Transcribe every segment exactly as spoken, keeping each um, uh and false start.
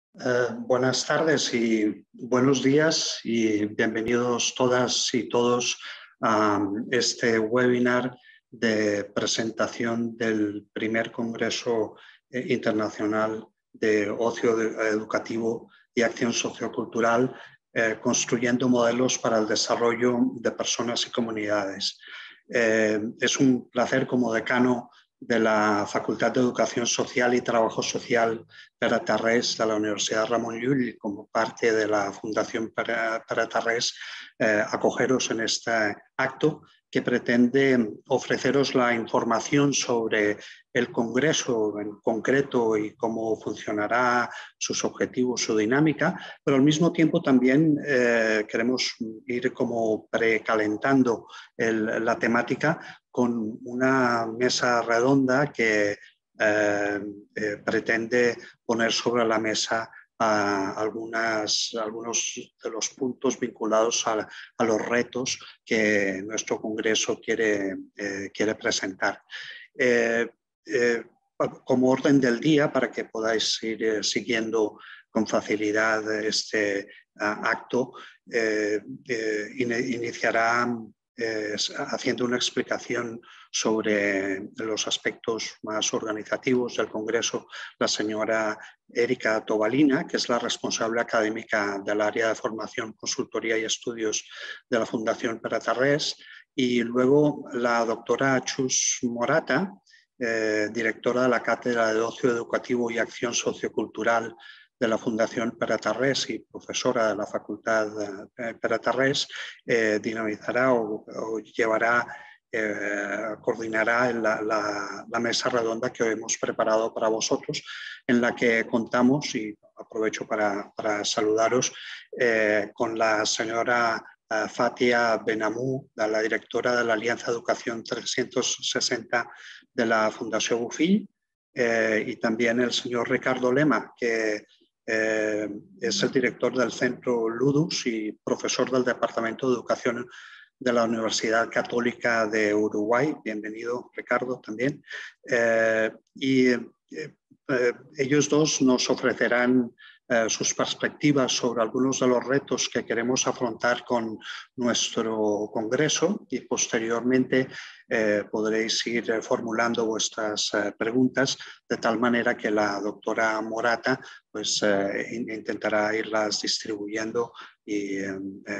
Eh, buenas tardes y buenos días y bienvenidos todas y todos a este webinar de presentación del primer Congreso Internacional de Ocio Educativo y Acción Sociocultural, eh, construyendo modelos para el desarrollo de personas y comunidades. Eh, es un placer como decano de la Facultad de Educación Social y Trabajo Social Pere Tarrés de la Universidad Ramon Llull y como parte de la Fundación Pere, Pere Tarrés, eh, acogeros en este acto que pretende ofreceros la información sobre el Congreso en concreto y cómo funcionará, sus objetivos, su dinámica, pero al mismo tiempo también eh, queremos ir como precalentando el, la temática con una mesa redonda que eh, eh, pretende poner sobre la mesa uh, algunas, algunos de los puntos vinculados a, a los retos que nuestro Congreso quiere, eh, quiere presentar. Eh, eh, como orden del día, para que podáis ir eh, siguiendo con facilidad este uh, acto, eh, eh, in iniciará Eh, haciendo una explicación sobre los aspectos más organizativos del Congreso la señora Erika Tobalina, que es la responsable académica del área de formación, consultoría y estudios de la Fundación Pere Tarrés, y luego la doctora Chus Morata, eh, directora de la Cátedra de Ocio Educativo y Acción Sociocultural de la Fundación Pere Tarrés y profesora de la Facultad Pere Tarrés, eh, dinamizará o, o llevará, eh, coordinará la, la, la mesa redonda que hemos preparado para vosotros, en la que contamos, y aprovecho para, para saludaros, eh, con la señora uh, Fatia Benamou, la directora de la Alianza Educación trescientos sesenta de la Fundación Bofill, eh, y también el señor Ricardo Lema, que Eh, es el director del Centro Ludus y profesor del Departamento de Educación de la Universidad Católica de Uruguay. Bienvenido, Ricardo, también. Eh, y eh, eh, ellos dos nos ofrecerán eh, sus perspectivas sobre algunos de los retos que queremos afrontar con nuestro Congreso y posteriormente eh, podréis ir eh, formulando vuestras eh, preguntas de tal manera que la doctora Morata pues eh, intentará irlas distribuyendo y eh,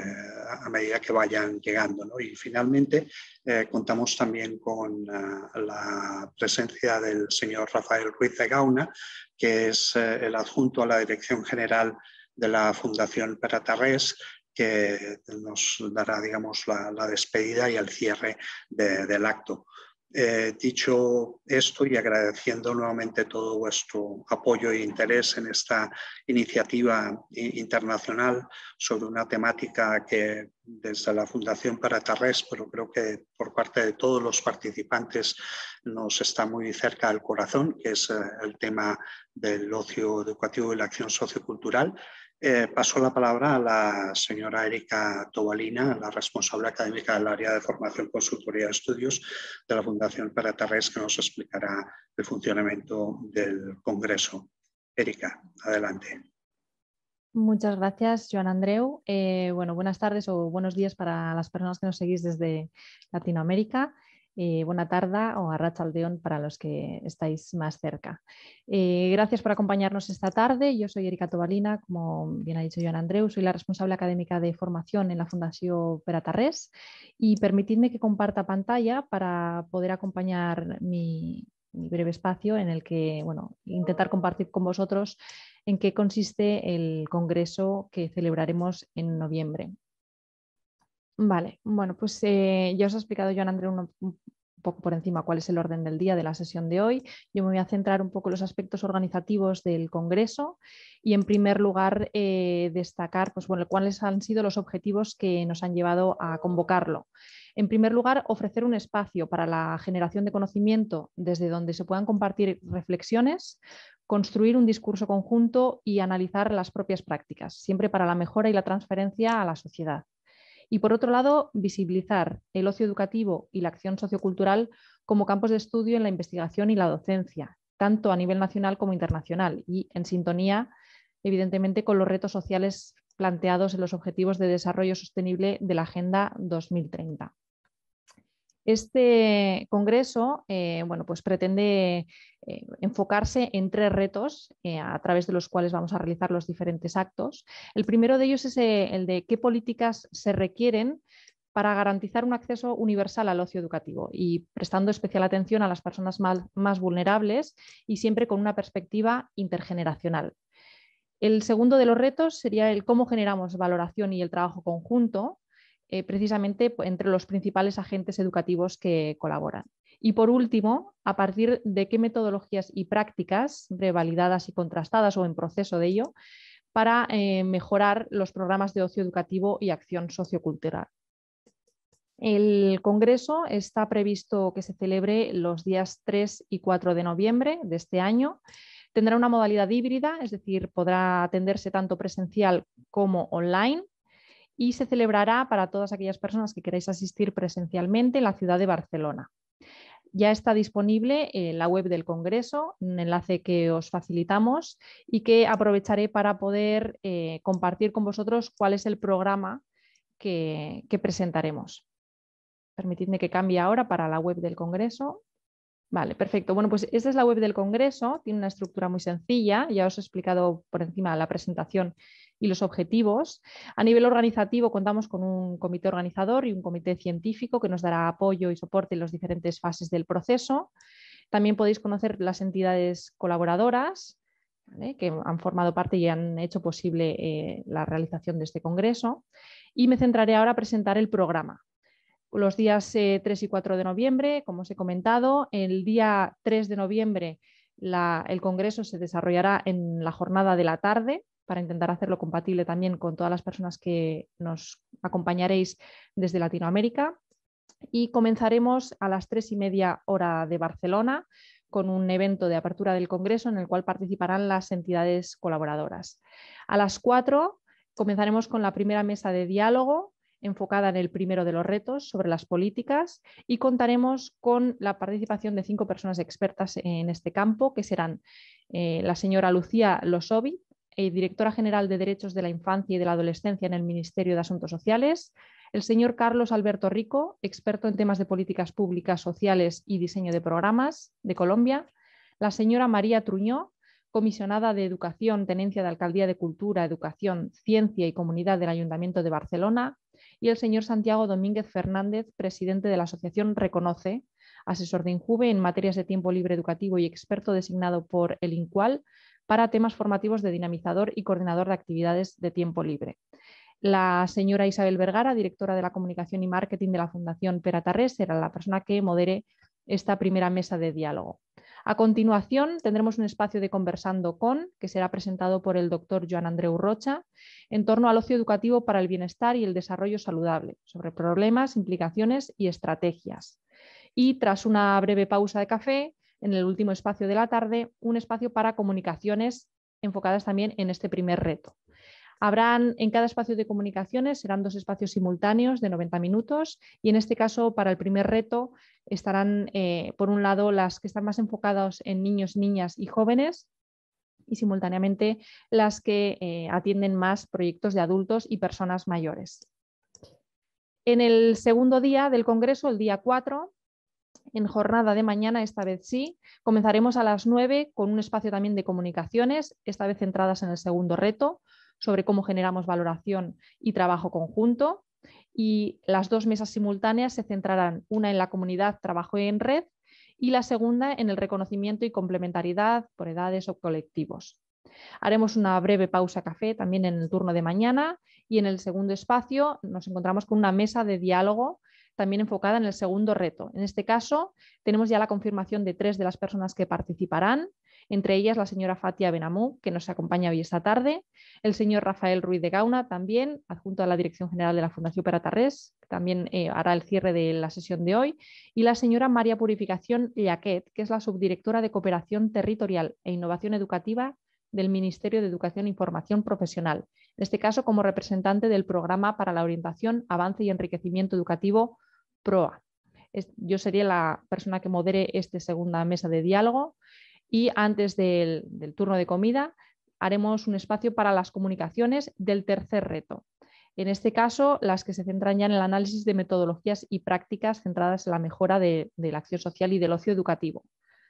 a medida que vayan llegando, ¿no? Y finalmente eh, contamos también con uh, la presencia del señor Rafael Ruiz de Gauna, que es eh, el adjunto a la Dirección General de la Fundación Pere Tarrés, que nos dará, digamos, la, la despedida y el cierre de, del acto. Eh, dicho esto y agradeciendo nuevamente todo vuestro apoyo e interés en esta iniciativa internacional sobre una temática que desde la Fundación Pere Tarrés, pero creo que por parte de todos los participantes nos está muy cerca del corazón, que es eh, el tema del ocio educativo y la acción sociocultural. Eh, paso la palabra a la señora Erika Tobalina, la responsable académica del área de formación, consultoría y estudios de la Fundación Pere Tarrés, que nos explicará el funcionamiento del Congreso. Erika, adelante. Muchas gracias, Joan Andreu. Eh, bueno, buenas tardes o buenos días para las personas que nos seguís desde Latinoamérica. Eh, buena tarde o arratsaldeon para los que estáis más cerca. Eh, gracias por acompañarnos esta tarde. Yo soy Erika Tobalina, como bien ha dicho Joan Andreu, soy la responsable académica de formación en la Fundación Pere Tarrés y permitidme que comparta pantalla para poder acompañar mi, mi breve espacio en el que, bueno, intentar compartir con vosotros en qué consiste el congreso que celebraremos en noviembre. Vale, bueno, pues eh, ya os ha explicado Joan Andreu un, un poco por encima cuál es el orden del día de la sesión de hoy. Yo me voy a centrar un poco en los aspectos organizativos del congreso y en primer lugar eh, destacar pues, bueno, cuáles han sido los objetivos que nos han llevado a convocarlo. En primer lugar, ofrecer un espacio para la generación de conocimiento desde donde se puedan compartir reflexiones, construir un discurso conjunto y analizar las propias prácticas, siempre para la mejora y la transferencia a la sociedad. Y por otro lado, visibilizar el ocio educativo y la acción sociocultural como campos de estudio en la investigación y la docencia, tanto a nivel nacional como internacional, y en sintonía evidentemente con los retos sociales planteados en los Objetivos de Desarrollo Sostenible de la Agenda dos mil treinta. Este congreso eh, bueno, pues pretende eh, enfocarse en tres retos eh, a través de los cuales vamos a realizar los diferentes actos. El primero de ellos es eh, el de qué políticas se requieren para garantizar un acceso universal al ocio educativo y prestando especial atención a las personas más, más vulnerables y siempre con una perspectiva intergeneracional. El segundo de los retos sería el cómo generamos valoración y el trabajo conjunto, eh, precisamente entre los principales agentes educativos que colaboran. Y por último, a partir de qué metodologías y prácticas, validadas y contrastadas o en proceso de ello, para eh, mejorar los programas de ocio educativo y acción sociocultural. El congreso está previsto que se celebre los días tres y cuatro de noviembre de este año. Tendrá una modalidad híbrida, es decir, podrá atenderse tanto presencial como online y se celebrará para todas aquellas personas que queráis asistir presencialmente en la ciudad de Barcelona. Ya está disponible en la web del Congreso, un enlace que os facilitamos y que aprovecharé para poder eh, compartir con vosotros cuál es el programa que, que presentaremos. Permitidme que cambie ahora para la web del Congreso. Vale, perfecto. Bueno, pues esta es la web del Congreso, tiene una estructura muy sencilla, ya os he explicado por encima la presentación y los objetivos. A nivel organizativo contamos con un comité organizador y un comité científico que nos dará apoyo y soporte en las diferentes fases del proceso. También podéis conocer las entidades colaboradoras, ¿vale?, que han formado parte y han hecho posible eh, la realización de este congreso. Y me centraré ahora a presentar el programa. Los días eh, tres y cuatro de noviembre, como os he comentado, el día tres de noviembre la, el congreso se desarrollará en la jornada de la tarde para intentar hacerlo compatible también con todas las personas que nos acompañaréis desde Latinoamérica y comenzaremos a las tres y media hora de Barcelona con un evento de apertura del congreso en el cual participarán las entidades colaboradoras. A las cuatro comenzaremos con la primera mesa de diálogo enfocada en el primero de los retos sobre las políticas y contaremos con la participación de cinco personas expertas en este campo, que serán eh, la señora Lucía Losovi, eh, directora general de Derechos de la Infancia y de la Adolescencia en el Ministerio de Asuntos Sociales, el señor Carlos Alberto Rico, experto en temas de políticas públicas, sociales y diseño de programas de Colombia, la señora María Truñó, comisionada de Educación, Tenencia de Alcaldía de Cultura, Educación, Ciencia y Comunidad del Ayuntamiento de Barcelona, y el señor Santiago Domínguez Fernández, presidente de la Asociación Reconoce, asesor de INJUVE en materias de tiempo libre educativo y experto designado por el INCUAL para temas formativos de dinamizador y coordinador de actividades de tiempo libre. La señora Isabel Vergara, directora de la Comunicación y Marketing de la Fundación Pere Tarrés, será la persona que modere esta primera mesa de diálogo. A continuación tendremos un espacio de Conversando con, que será presentado por el doctor Joan Andreu Rocha, en torno al ocio educativo para el bienestar y el desarrollo saludable, sobre problemas, implicaciones y estrategias. Y tras una breve pausa de café, en el último espacio de la tarde, un espacio para comunicaciones enfocadas también en este primer reto. Habrán en cada espacio de comunicaciones, serán dos espacios simultáneos de noventa minutos y en este caso para el primer reto estarán eh, por un lado las que están más enfocadas en niños, niñas y jóvenes y simultáneamente las que eh, atienden más proyectos de adultos y personas mayores. En el segundo día del congreso, el día cuatro, en jornada de mañana, esta vez sí, comenzaremos a las nueve con un espacio también de comunicaciones, esta vez centradas en el segundo reto, sobre cómo generamos valoración y trabajo conjunto. Y las dos mesas simultáneas se centrarán, una en la comunidad trabajo en red y la segunda en el reconocimiento y complementariedad por edades o colectivos. Haremos una breve pausa café también en el turno de mañana y en el segundo espacio nos encontramos con una mesa de diálogo también enfocada en el segundo reto. En este caso tenemos ya la confirmación de tres de las personas que participarán, entre ellas la señora Fatia Benamú, que nos acompaña hoy esta tarde, el señor Rafael Ruiz de Gauna, también adjunto a la Dirección General de la Fundación Pere Tarrés, que también eh, hará el cierre de la sesión de hoy, y la señora María Purificación Llaquet, que es la subdirectora de Cooperación Territorial e Innovación Educativa del Ministerio de Educación e Formación Profesional, en este caso como representante del Programa para la Orientación, Avance y Enriquecimiento Educativo PROA. Yo sería la persona que modere esta segunda mesa de diálogo y antes del, del turno de comida haremos un espacio para las comunicaciones del tercer reto. En este caso, las que se centran ya en el análisis de metodologías y prácticas centradas en la mejora de, de la acción social y del ocio educativo.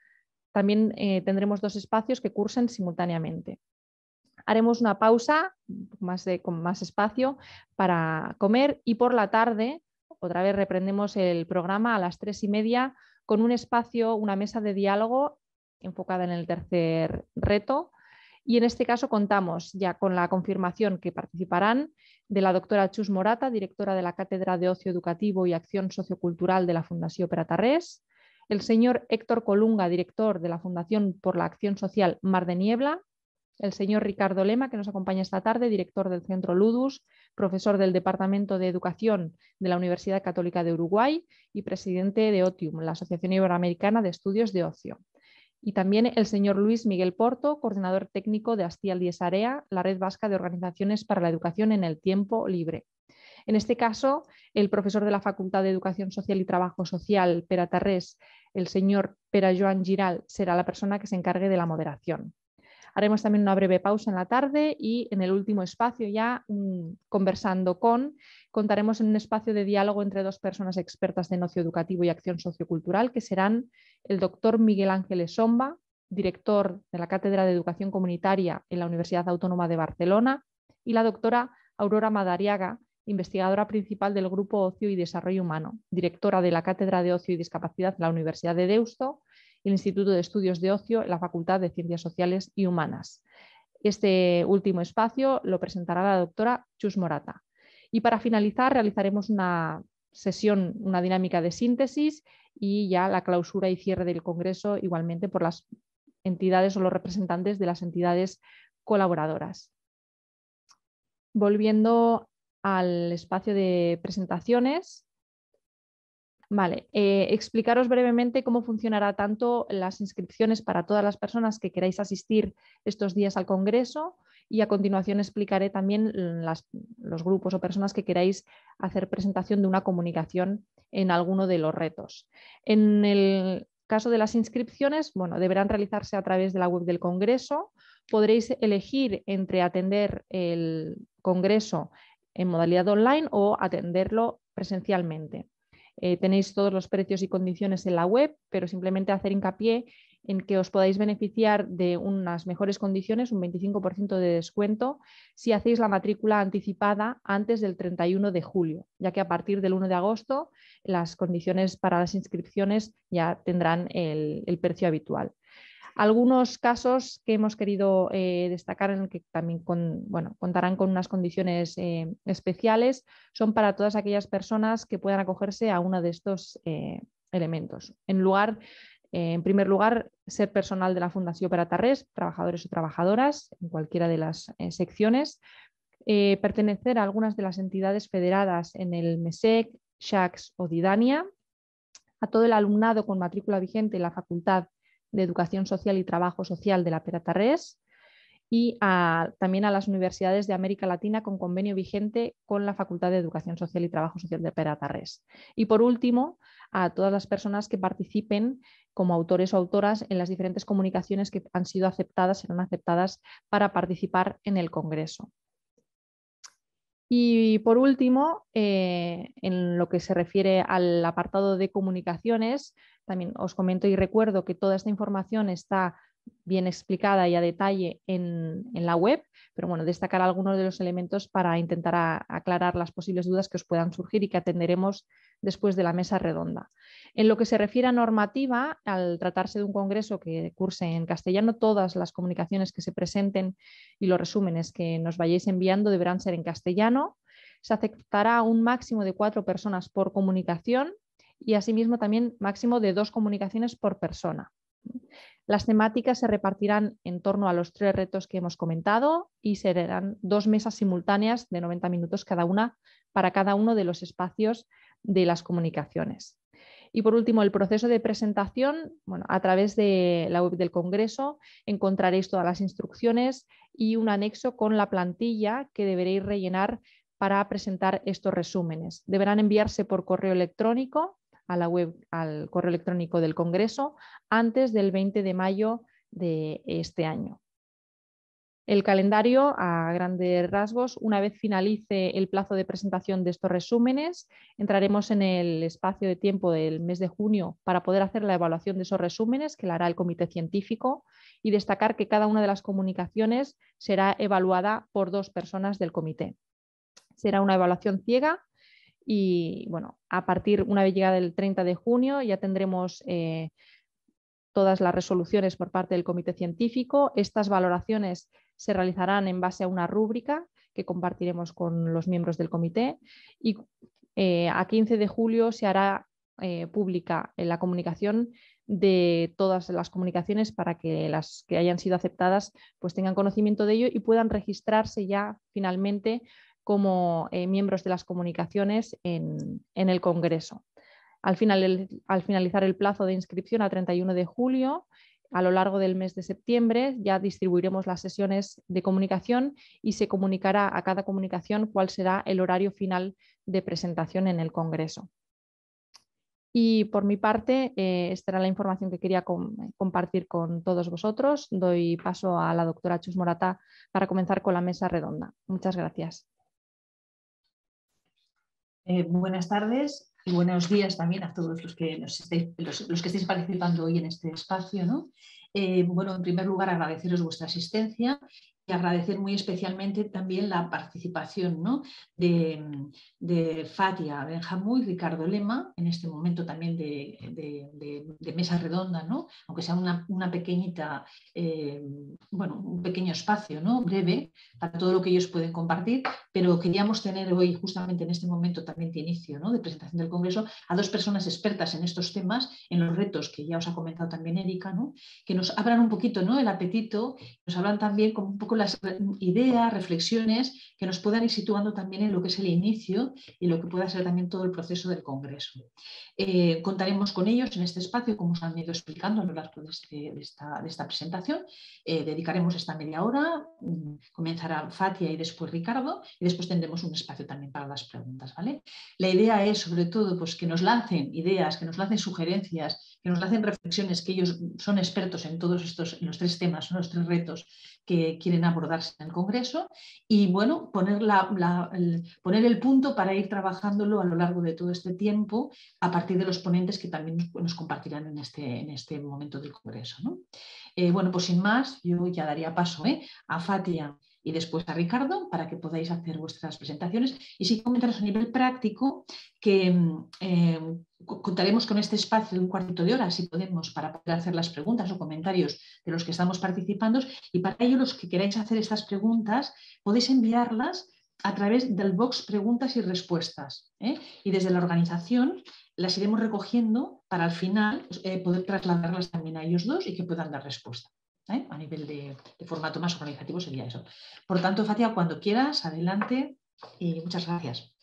También eh, tendremos dos espacios que cursen simultáneamente. Haremos una pausa más de, con más espacio para comer y por la tarde otra vez reprendemos el programa a las tres y media con un espacio, una mesa de diálogo enfocada en el tercer reto. Y en este caso contamos ya con la confirmación que participarán de la doctora Chus Morata, directora de la Cátedra de Ocio Educativo y Acción Sociocultural de la Fundació Pere Tarrés, el señor Héctor Colunga, director de la Fundación por la Acción Social Mar de Niebla, el señor Ricardo Lema, que nos acompaña esta tarde, director del Centro Ludus, profesor del Departamento de Educación de la Universidad Católica de Uruguay y presidente de OTIUM, la Asociación Iberoamericana de Estudios de Ocio. Y también el señor Luis Miguel Porto, coordinador técnico de Astial Dies Area, la red vasca de organizaciones para la educación en el tiempo libre. En este caso, el profesor de la Facultad de Educación Social y Trabajo Social, Pere Tarrés, el señor Pere Joan Giral, será la persona que se encargue de la moderación. Haremos también una breve pausa en la tarde y en el último espacio ya, um, conversando con, contaremos en un espacio de diálogo entre dos personas expertas en ocio educativo y acción sociocultural, que serán el doctor Miguel Ángel Somba, director de la Cátedra de Educación Comunitaria en la Universidad Autónoma de Barcelona, y la doctora Aurora Madariaga, investigadora principal del Grupo Ocio y Desarrollo Humano, directora de la Cátedra de Ocio y Discapacidad en la Universidad de Deusto, el Instituto de Estudios de Ocio en la Facultad de Ciencias Sociales y Humanas. Este último espacio lo presentará la doctora Chus Morata. Y para finalizar realizaremos una sesión, una dinámica de síntesis y ya la clausura y cierre del Congreso igualmente por las entidades o los representantes de las entidades colaboradoras. Volviendo al espacio de presentaciones. Vale, eh, explicaros brevemente cómo funcionará tanto las inscripciones para todas las personas que queráis asistir estos días al Congreso y a continuación explicaré también las, los grupos o personas que queráis hacer presentación de una comunicación en alguno de los retos. En el caso de las inscripciones, bueno, deberán realizarse a través de la web del Congreso. Podréis elegir entre atender el Congreso en modalidad online o atenderlo presencialmente. Eh, tenéis todos los precios y condiciones en la web, pero simplemente hacer hincapié en que os podáis beneficiar de unas mejores condiciones, un veinticinco por ciento de descuento, si hacéis la matrícula anticipada antes del treinta y uno de julio, ya que a partir del uno de agosto las condiciones para las inscripciones ya tendrán el, el precio habitual. Algunos casos que hemos querido eh, destacar en el que también con, bueno, contarán con unas condiciones eh, especiales son para todas aquellas personas que puedan acogerse a uno de estos eh, elementos. En, lugar, eh, en primer lugar, ser personal de la Fundació Pere Tarrés, trabajadores o trabajadoras en cualquiera de las eh, secciones, eh, pertenecer a algunas de las entidades federadas en el MESEC, SHACS o Didania, a todo el alumnado con matrícula vigente en la Facultad de Educación Social y Trabajo Social de la Pere Tarrés y a, también a las universidades de América Latina con convenio vigente con la Facultad de Educación Social y Trabajo Social de Pere Tarrés. Y por último, a todas las personas que participen como autores o autoras en las diferentes comunicaciones que han sido aceptadas, serán aceptadas para participar en el Congreso. Y por último, eh, en lo que se refiere al apartado de comunicaciones, también os comento y recuerdo que toda esta información está bien explicada y a detalle en, en la web, pero bueno, destacar algunos de los elementos para intentar a, aclarar las posibles dudas que os puedan surgir y que atenderemos después de la mesa redonda. En lo que se refiere a normativa, al tratarse de un congreso que curse en castellano, todas las comunicaciones que se presenten y los resúmenes que nos vayáis enviando deberán ser en castellano. Se aceptará un máximo de cuatro personas por comunicación y asimismo también máximo de dos comunicaciones por persona. Las temáticas se repartirán en torno a los tres retos que hemos comentado y serán dos mesas simultáneas de noventa minutos cada una para cada uno de los espacios de las comunicaciones. Y por último, el proceso de presentación, bueno, a través de la web del Congreso encontraréis todas las instrucciones y un anexo con la plantilla que deberéis rellenar para presentar estos resúmenes. Deberán enviarse por correo electrónico a la web, al correo electrónico del Congreso antes del veinte de mayo de este año. El calendario, a grandes rasgos, una vez finalice el plazo de presentación de estos resúmenes, entraremos en el espacio de tiempo del mes de junio para poder hacer la evaluación de esos resúmenes, que la hará el comité científico, y destacar que cada una de las comunicaciones será evaluada por dos personas del comité. Será una evaluación ciega y, bueno, a partir, una vez llegada el treinta de junio, ya tendremos eh, todas las resoluciones por parte del comité científico. Estas valoraciones se realizarán en base a una rúbrica que compartiremos con los miembros del comité y eh, a quince de julio se hará eh, pública en la comunicación de todas las comunicaciones para que las que hayan sido aceptadas pues tengan conocimiento de ello y puedan registrarse ya finalmente como eh, miembros de las comunicaciones en, en el Congreso. Al, final, el, al finalizar el plazo de inscripción a treinta y uno de julio, a lo largo del mes de septiembre ya distribuiremos las sesiones de comunicación y se comunicará a cada comunicación cuál será el horario final de presentación en el Congreso. Y por mi parte, eh, esta era la información que quería com compartir con todos vosotros. Doy paso a la doctora Chus Moratá para comenzar con la mesa redonda. Muchas gracias. Eh, buenas tardes y buenos días también a todos los que, nos estéis, los, los que estéis participando hoy en este espacio, ¿no? Eh, bueno, en primer lugar, agradeceros vuestra asistencia y agradecer muy especialmente también la participación, ¿no?, de, de Fatia Benjamú y Ricardo Lema, en este momento también de, de, de, de mesa redonda, ¿no?, aunque sea una, una pequeñita, eh, bueno, un pequeño espacio, ¿no?, breve para todo lo que ellos pueden compartir, pero queríamos tener hoy, justamente en este momento también de inicio, ¿no?, de presentación del Congreso, a dos personas expertas en estos temas, en los retos que ya os ha comentado también Erika, ¿no?, que nos abran un poquito, ¿no?, el apetito, nos hablan también como un poco las ideas, reflexiones que nos puedan ir situando también en lo que es el inicio y lo que pueda ser también todo el proceso del Congreso. Eh, contaremos con ellos en este espacio, como os han ido explicando a lo largo de, este, de, esta, de esta presentación. Eh, dedicaremos esta media hora, mmm, comenzará Fatia y después Ricardo, y después tendremos un espacio también para las preguntas, ¿vale? La idea es, sobre todo, pues, que nos lancen ideas, que nos lancen sugerencias, que nos lancen reflexiones, que ellos son expertos en todos estos, en los tres temas, son los tres retos que quieren abordarse en el Congreso y, bueno, poner, la, la, el, poner el punto para ir trabajándolo a lo largo de todo este tiempo a partir de los ponentes que también nos, nos compartirán en este, en este momento del Congreso, ¿no? Eh, bueno, pues sin más, yo ya daría paso ¿eh? a Fatia y después a Ricardo para que podáis hacer vuestras presentaciones y sí comentaros a nivel práctico que eh, contaremos con este espacio de un cuartito de hora, si podemos, para poder hacer las preguntas o comentarios de los que estamos participando y para ello los que queráis hacer estas preguntas podéis enviarlas a través del box preguntas y respuestas ¿eh? Y desde la organización las iremos recogiendo para al final eh, poder trasladarlas también a ellos dos y que puedan dar respuesta. ¿Eh? A nivel de, de formato más organizativo sería eso. Por tanto, Fatia, cuando quieras, adelante y muchas gracias.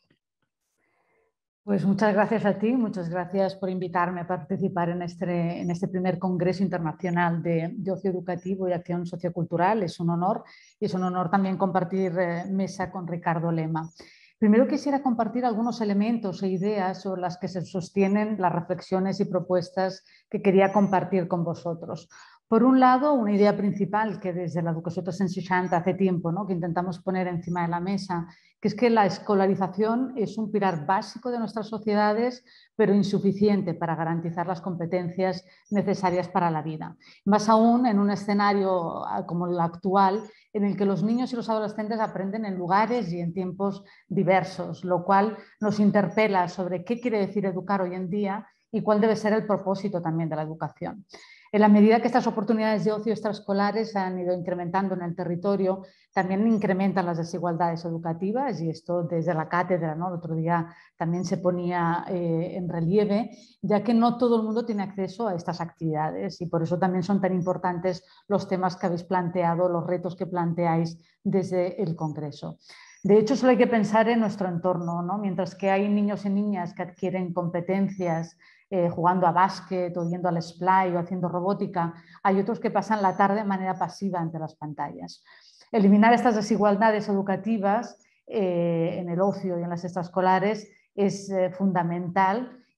Pues muchas gracias a ti, muchas gracias por invitarme a participar en este, en este primer Congreso Internacional de, de Ocio Educativo y Acción Sociocultural. Es un honor y es un honor también compartir eh, mesa con Ricardo Lema. Primero quisiera compartir algunos elementos e ideas sobre las que se sostienen las reflexiones y propuestas que quería compartir con vosotros. Por un lado, una idea principal que desde la Educació trescientos sesenta hace tiempo, ¿no?, que intentamos poner encima de la mesa, que es que la escolarización es un pilar básico de nuestras sociedades, pero insuficiente para garantizar las competencias necesarias para la vida. Más aún en un escenario como el actual, en el que los niños y los adolescentes aprenden en lugares y en tiempos diversos, lo cual nos interpela sobre qué quiere decir educar hoy en día y cuál debe ser el propósito también de la educación. En la medida que estas oportunidades de ocio extraescolares han ido incrementando en el territorio, también incrementan las desigualdades educativas y esto desde la cátedra, ¿no? El otro día también se ponía eh, en relieve, ya que no todo el mundo tiene acceso a estas actividades y por eso también son tan importantes los temas que habéis planteado, los retos que planteáis desde el Congreso. De hecho, solo hay que pensar en nuestro entorno, ¿no? Mientras que hay niños y niñas que adquieren competencias eh, jugando a básquet o yendo al splay o haciendo robótica, hay otros que pasan la tarde de manera pasiva ante las pantallas. Eliminar estas desigualdades educativas eh, en el ocio y en las extraescolares es eh, fundamental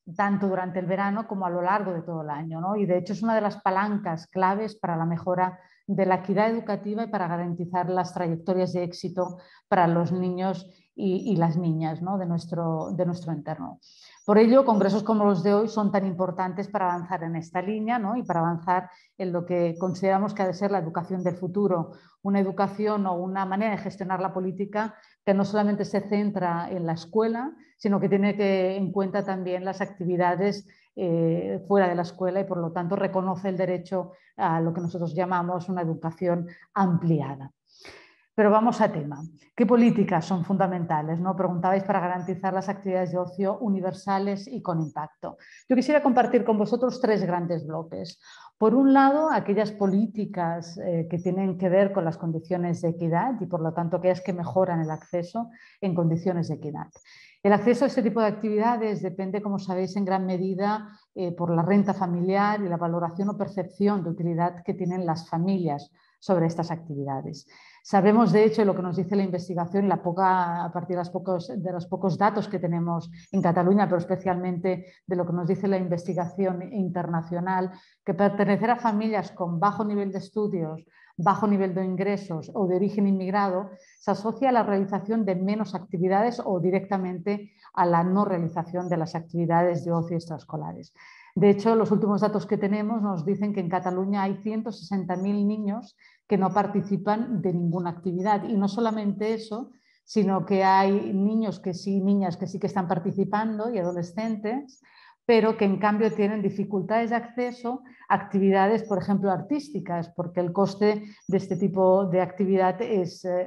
tanto durante el verano como a lo largo de todo el año, ¿no? Y de hecho es una de las palancas claves para la mejora de la equidad educativa y para garantizar las trayectorias de éxito para los niños y, y las niñas, ¿no? de, nuestro, de nuestro entorno. Por ello, congresos como los de hoy son tan importantes para avanzar en esta línea, ¿no? y para avanzar en lo que consideramos que ha de ser la educación del futuro, una educación o una manera de gestionar la política que no solamente se centra en la escuela, sino que tiene que, en cuenta también las actividades eh, fuera de la escuela y por lo tanto reconoce el derecho a lo que nosotros llamamos una educación ampliada. Pero vamos a tema. ¿Qué políticas son fundamentales? ¿No? Preguntabais para garantizar las actividades de ocio universales y con impacto. Yo quisiera compartir con vosotros tres grandes bloques. Por un lado, aquellas políticas eh, que tienen que ver con las condiciones de equidad y por lo tanto aquellas que mejoran el acceso en condiciones de equidad. El acceso a este tipo de actividades depende, como sabéis, en gran medida eh, por la renta familiar y la valoración o percepción de utilidad que tienen las familias sobre estas actividades. Sabemos, de hecho, lo que nos dice la investigación, la poca, a partir de los, pocos, de los pocos datos que tenemos en Cataluña, pero especialmente de lo que nos dice la investigación internacional, que pertenecer a familias con bajo nivel de estudios, bajo nivel de ingresos o de origen inmigrado se asocia a la realización de menos actividades o directamente a la no realización de las actividades de ocio extraescolares. De hecho, los últimos datos que tenemos nos dicen que en Cataluña hay ciento sesenta mil niños que no participan de ninguna actividad. Y no solamente eso, sino que hay niños que sí, niñas que sí que están participando y adolescentes, pero que en cambio tienen dificultades de acceso a actividades, por ejemplo, artísticas, porque el coste de este tipo de actividad es, eh,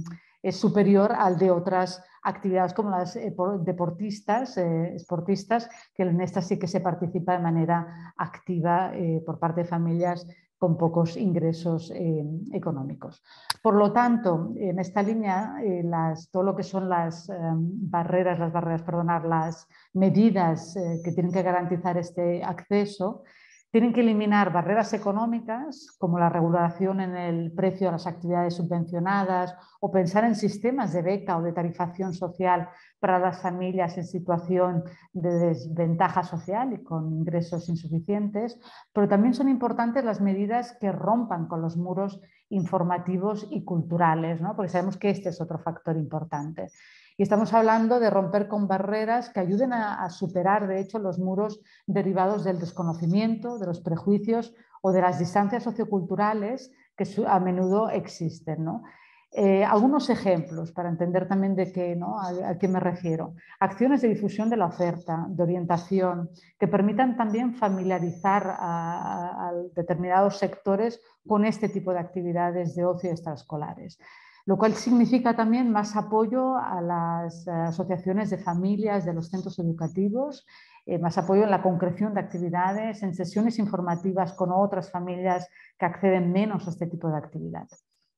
es superior al de otras actividades como las deportistas, eh, esportistas, que en estas sí que se participa de manera activa eh, por parte de familias con pocos ingresos eh, económicos. Por lo tanto, en esta línea, eh, las, todo lo que son las eh, barreras, las barreras, perdonar, las medidas eh, que tienen que garantizar este acceso, tienen que eliminar barreras económicas como la regulación en el precio de las actividades subvencionadas o pensar en sistemas de beca o de tarifación social para las familias en situación de desventaja social y con ingresos insuficientes, pero también son importantes las medidas que rompan con los muros informativos y culturales, ¿no? Porque sabemos que este es otro factor importante. Y estamos hablando de romper con barreras que ayuden a, a superar, de hecho, los muros derivados del desconocimiento, de los prejuicios o de las distancias socioculturales que a menudo existen, ¿no? Eh, algunos ejemplos para entender también de qué, ¿no? a, a qué me refiero. Acciones de difusión de la oferta, de orientación, que permitan también familiarizar a, a, a determinados sectores con este tipo de actividades de ocio extraescolares. Lo cual significa también más apoyo a las asociaciones de familias de los centros educativos, eh, más apoyo en la concreción de actividades, en sesiones informativas con otras familias que acceden menos a este tipo de actividad.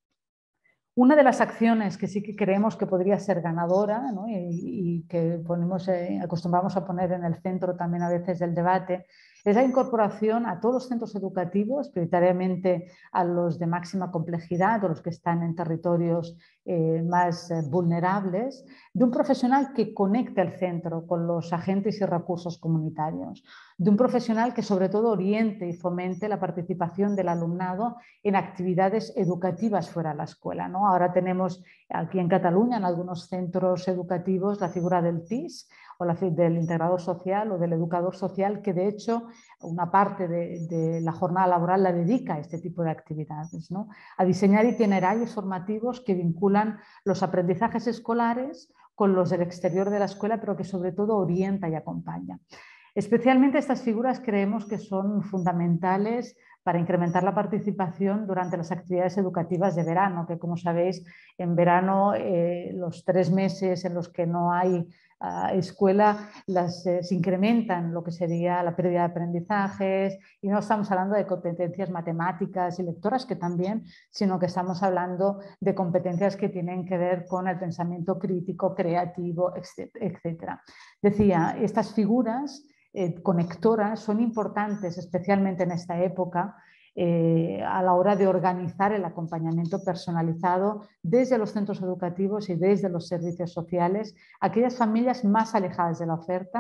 Una de las acciones que sí que creemos que podría ser ganadora, ¿no? y, y que ponemos, eh, acostumbramos a poner en el centro también a veces del debate, es la incorporación a todos los centros educativos, prioritariamente a los de máxima complejidad o los que están en territorios eh, más eh, vulnerables, de un profesional que conecte el centro con los agentes y recursos comunitarios, de un profesional que sobre todo oriente y fomente la participación del alumnado en actividades educativas fuera de la escuela, ¿no? Ahora tenemos aquí en Cataluña, en algunos centros educativos, la figura del T I S o la, del integrador social o del educador social, que de hecho una parte de, de la jornada laboral la dedica a este tipo de actividades, ¿no? A diseñar itinerarios formativos que vinculan los aprendizajes escolares con los del exterior de la escuela, pero que sobre todo orienta y acompaña. Especialmente estas figuras creemos que son fundamentales para incrementar la participación durante las actividades educativas de verano, que como sabéis, en verano eh, los tres meses en los que no hay uh, escuela las, eh, se incrementan lo que sería la pérdida de aprendizajes, y no estamos hablando de competencias matemáticas y lectoras, que también, sino que estamos hablando de competencias que tienen que ver con el pensamiento crítico, creativo, etcétera. Decía, estas figuras Eh, conectoras son importantes, especialmente en esta época, eh, a la hora de organizar el acompañamiento personalizado desde los centros educativos y desde los servicios sociales a aquellas familias más alejadas de la oferta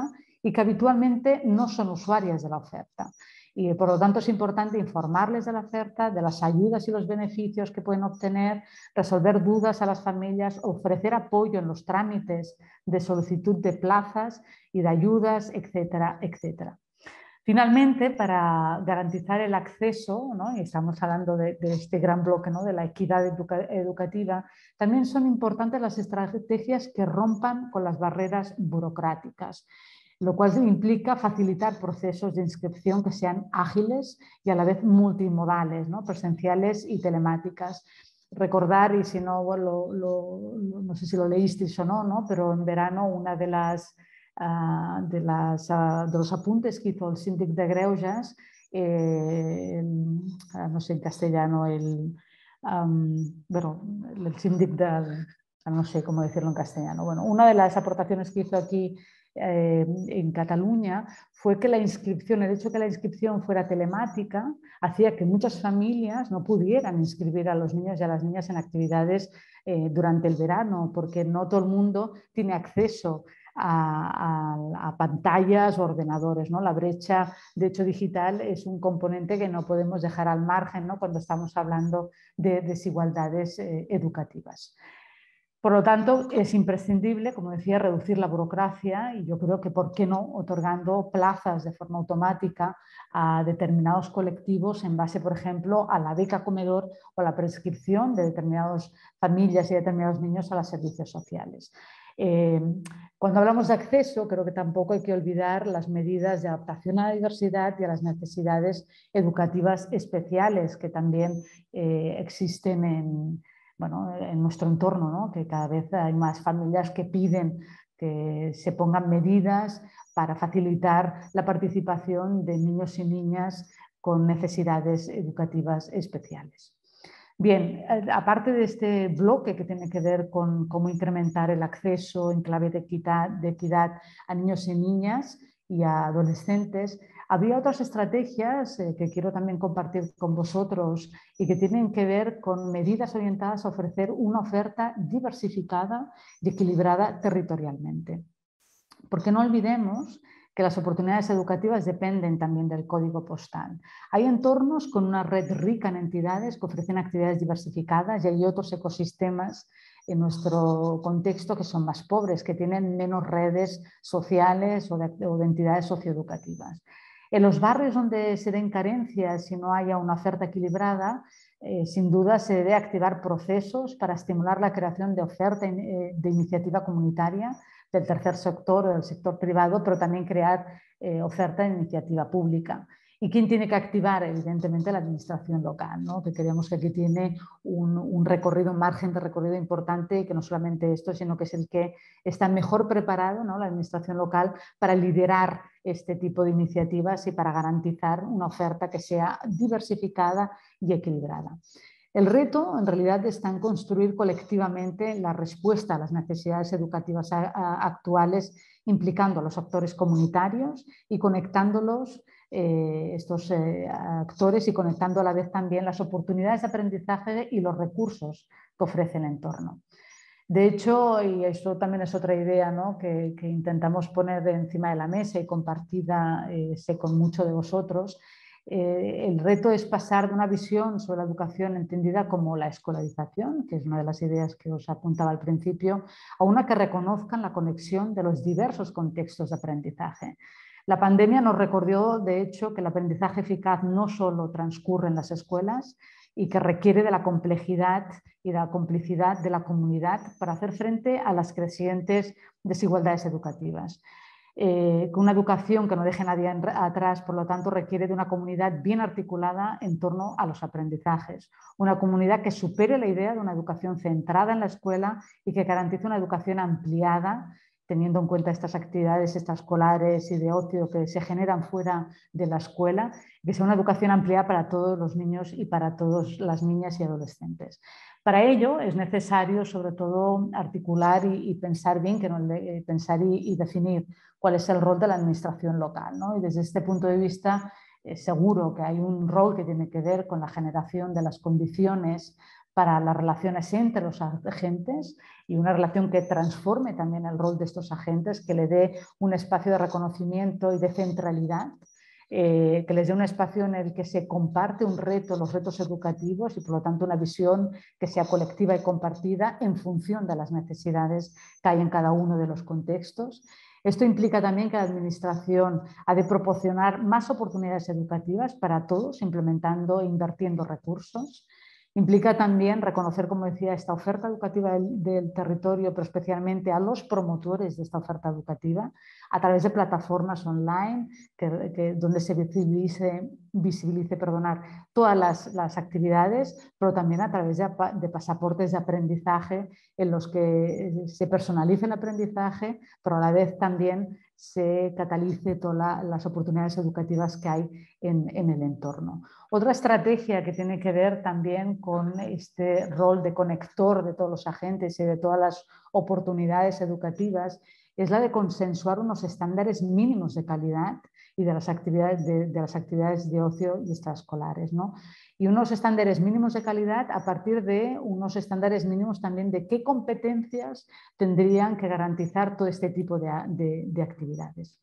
y que habitualmente no son usuarias de la oferta. Y por lo tanto es importante informarles de la oferta, de las ayudas y los beneficios que pueden obtener, resolver dudas a las familias, ofrecer apoyo en los trámites de solicitud de plazas y de ayudas, etcétera, etcétera. Finalmente, para garantizar el acceso, ¿no? Y estamos hablando de, de este gran bloque, ¿no? De la equidad educa educativa, también son importantes las estrategias que rompan con las barreras burocráticas, lo cual implica facilitar procesos de inscripción que sean ágiles y a la vez multimodales, ¿no? Presenciales y telemáticas. Recordar, y si no, lo, lo, no sé si lo leísteis o no, ¿no? Pero en verano una de las... Uh, de, las, uh, de los apuntes que hizo el síndic de Greuges, eh, el, uh, no sé en castellano, el, um, bueno, el síndic del, no sé cómo decirlo en castellano. Bueno, una de las aportaciones que hizo aquí eh, en Cataluña fue que la inscripción, el hecho de que la inscripción fuera telemática, hacía que muchas familias no pudieran inscribir a los niños y a las niñas en actividades eh, durante el verano, porque no todo el mundo tiene acceso A, a, a pantallas o ordenadores, ¿no? La brecha, de hecho, digital es un componente que no podemos dejar al margen, ¿no? Cuando estamos hablando de desigualdades eh, educativas. Por lo tanto, es imprescindible, como decía, reducir la burocracia y yo creo que, ¿por qué no?, otorgando plazas de forma automática a determinados colectivos en base, por ejemplo, a la beca comedor o a la prescripción de determinadas familias y determinados niños a los servicios sociales. Eh, cuando hablamos de acceso, creo que tampoco hay que olvidar las medidas de adaptación a la diversidad y a las necesidades educativas especiales que también eh, existen en, bueno, en nuestro entorno, ¿no? Que cada vez hay más familias que piden que se pongan medidas para facilitar la participación de niños y niñas con necesidades educativas especiales. Bien, aparte de este bloque que tiene que ver con cómo incrementar el acceso en clave de equidad, de equidad a niños y niñas y a adolescentes, había otras estrategias eh, que quiero también compartir con vosotros y que tienen que ver con medidas orientadas a ofrecer una oferta diversificada y equilibrada territorialmente. Porque no olvidemos que las oportunidades educativas dependen también del código postal. Hay entornos con una red rica en entidades que ofrecen actividades diversificadas y hay otros ecosistemas en nuestro contexto que son más pobres, que tienen menos redes sociales o de, o de entidades socioeducativas. En los barrios donde se den carencias y no haya una oferta equilibrada, eh, sin duda se debe activar procesos para estimular la creación de oferta eh, de iniciativa comunitaria del tercer sector o del sector privado, pero también crear eh, oferta de iniciativa pública. ¿Y quién tiene que activar? Evidentemente la administración local, ¿no? Que creemos que aquí tiene un, un recorrido, un margen de recorrido importante, y que no solamente esto, sino que es el que está mejor preparado, ¿no? La administración local para liderar este tipo de iniciativas y para garantizar una oferta que sea diversificada y equilibrada. El reto, en realidad, está en construir colectivamente la respuesta a las necesidades educativas actuales, implicando a los actores comunitarios y conectándolos, eh, estos eh, actores, y conectando a la vez también las oportunidades de aprendizaje y los recursos que ofrece el entorno. De hecho, y esto también es otra idea, ¿no? que, que intentamos poner encima de la mesa y compartida eh, sé con muchos de vosotros, Eh, el reto es pasar de una visión sobre la educación entendida como la escolarización, que es una de las ideas que os apuntaba al principio, a una que reconozcan la conexión de los diversos contextos de aprendizaje. La pandemia nos recordó, de hecho, que el aprendizaje eficaz no solo transcurre en las escuelas y que requiere de la complejidad y de la complicidad de la comunidad para hacer frente a las crecientes desigualdades educativas. Eh, una educación que no deje a nadie atrás, por lo tanto, requiere de una comunidad bien articulada en torno a los aprendizajes. Una comunidad que supere la idea de una educación centrada en la escuela y que garantice una educación ampliada, teniendo en cuenta estas actividades extraescolares y de ocio que se generan fuera de la escuela, que sea una educación ampliada para todos los niños y para todas las niñas y adolescentes. Para ello es necesario, sobre todo, articular y, y pensar bien, que no, pensar y, y definir cuál es el rol de la administración local, ¿no? Y desde este punto de vista, eh, seguro que hay un rol que tiene que ver con la generación de las condiciones para las relaciones entre los agentes y una relación que transforme también el rol de estos agentes, que le dé un espacio de reconocimiento y de centralidad, eh, que les dé un espacio en el que se comparte un reto, los retos educativos y por lo tanto una visión que sea colectiva y compartida en función de las necesidades que hay en cada uno de los contextos. Esto implica también que la Administración ha de proporcionar más oportunidades educativas para todos, implementando e invirtiendo recursos. Implica también reconocer, como decía, esta oferta educativa del, del territorio, pero especialmente a los promotores de esta oferta educativa, a través de plataformas online que, que, donde se visibilice, visibilice perdonar, todas las, las actividades, pero también a través de, de pasaportes de aprendizaje en los que se personalice el aprendizaje, pero a la vez también se catalice todas las oportunidades educativas que hay en, en el entorno. Otra estrategia que tiene que ver también con este rol de conector de todos los agentes y de todas las oportunidades educativas es la de consensuar unos estándares mínimos de calidad y de las actividades de, de, las actividades de ocio y extraescolares, ¿no? Y unos estándares mínimos de calidad a partir de unos estándares mínimos también de qué competencias tendrían que garantizar todo este tipo de, de, de actividades.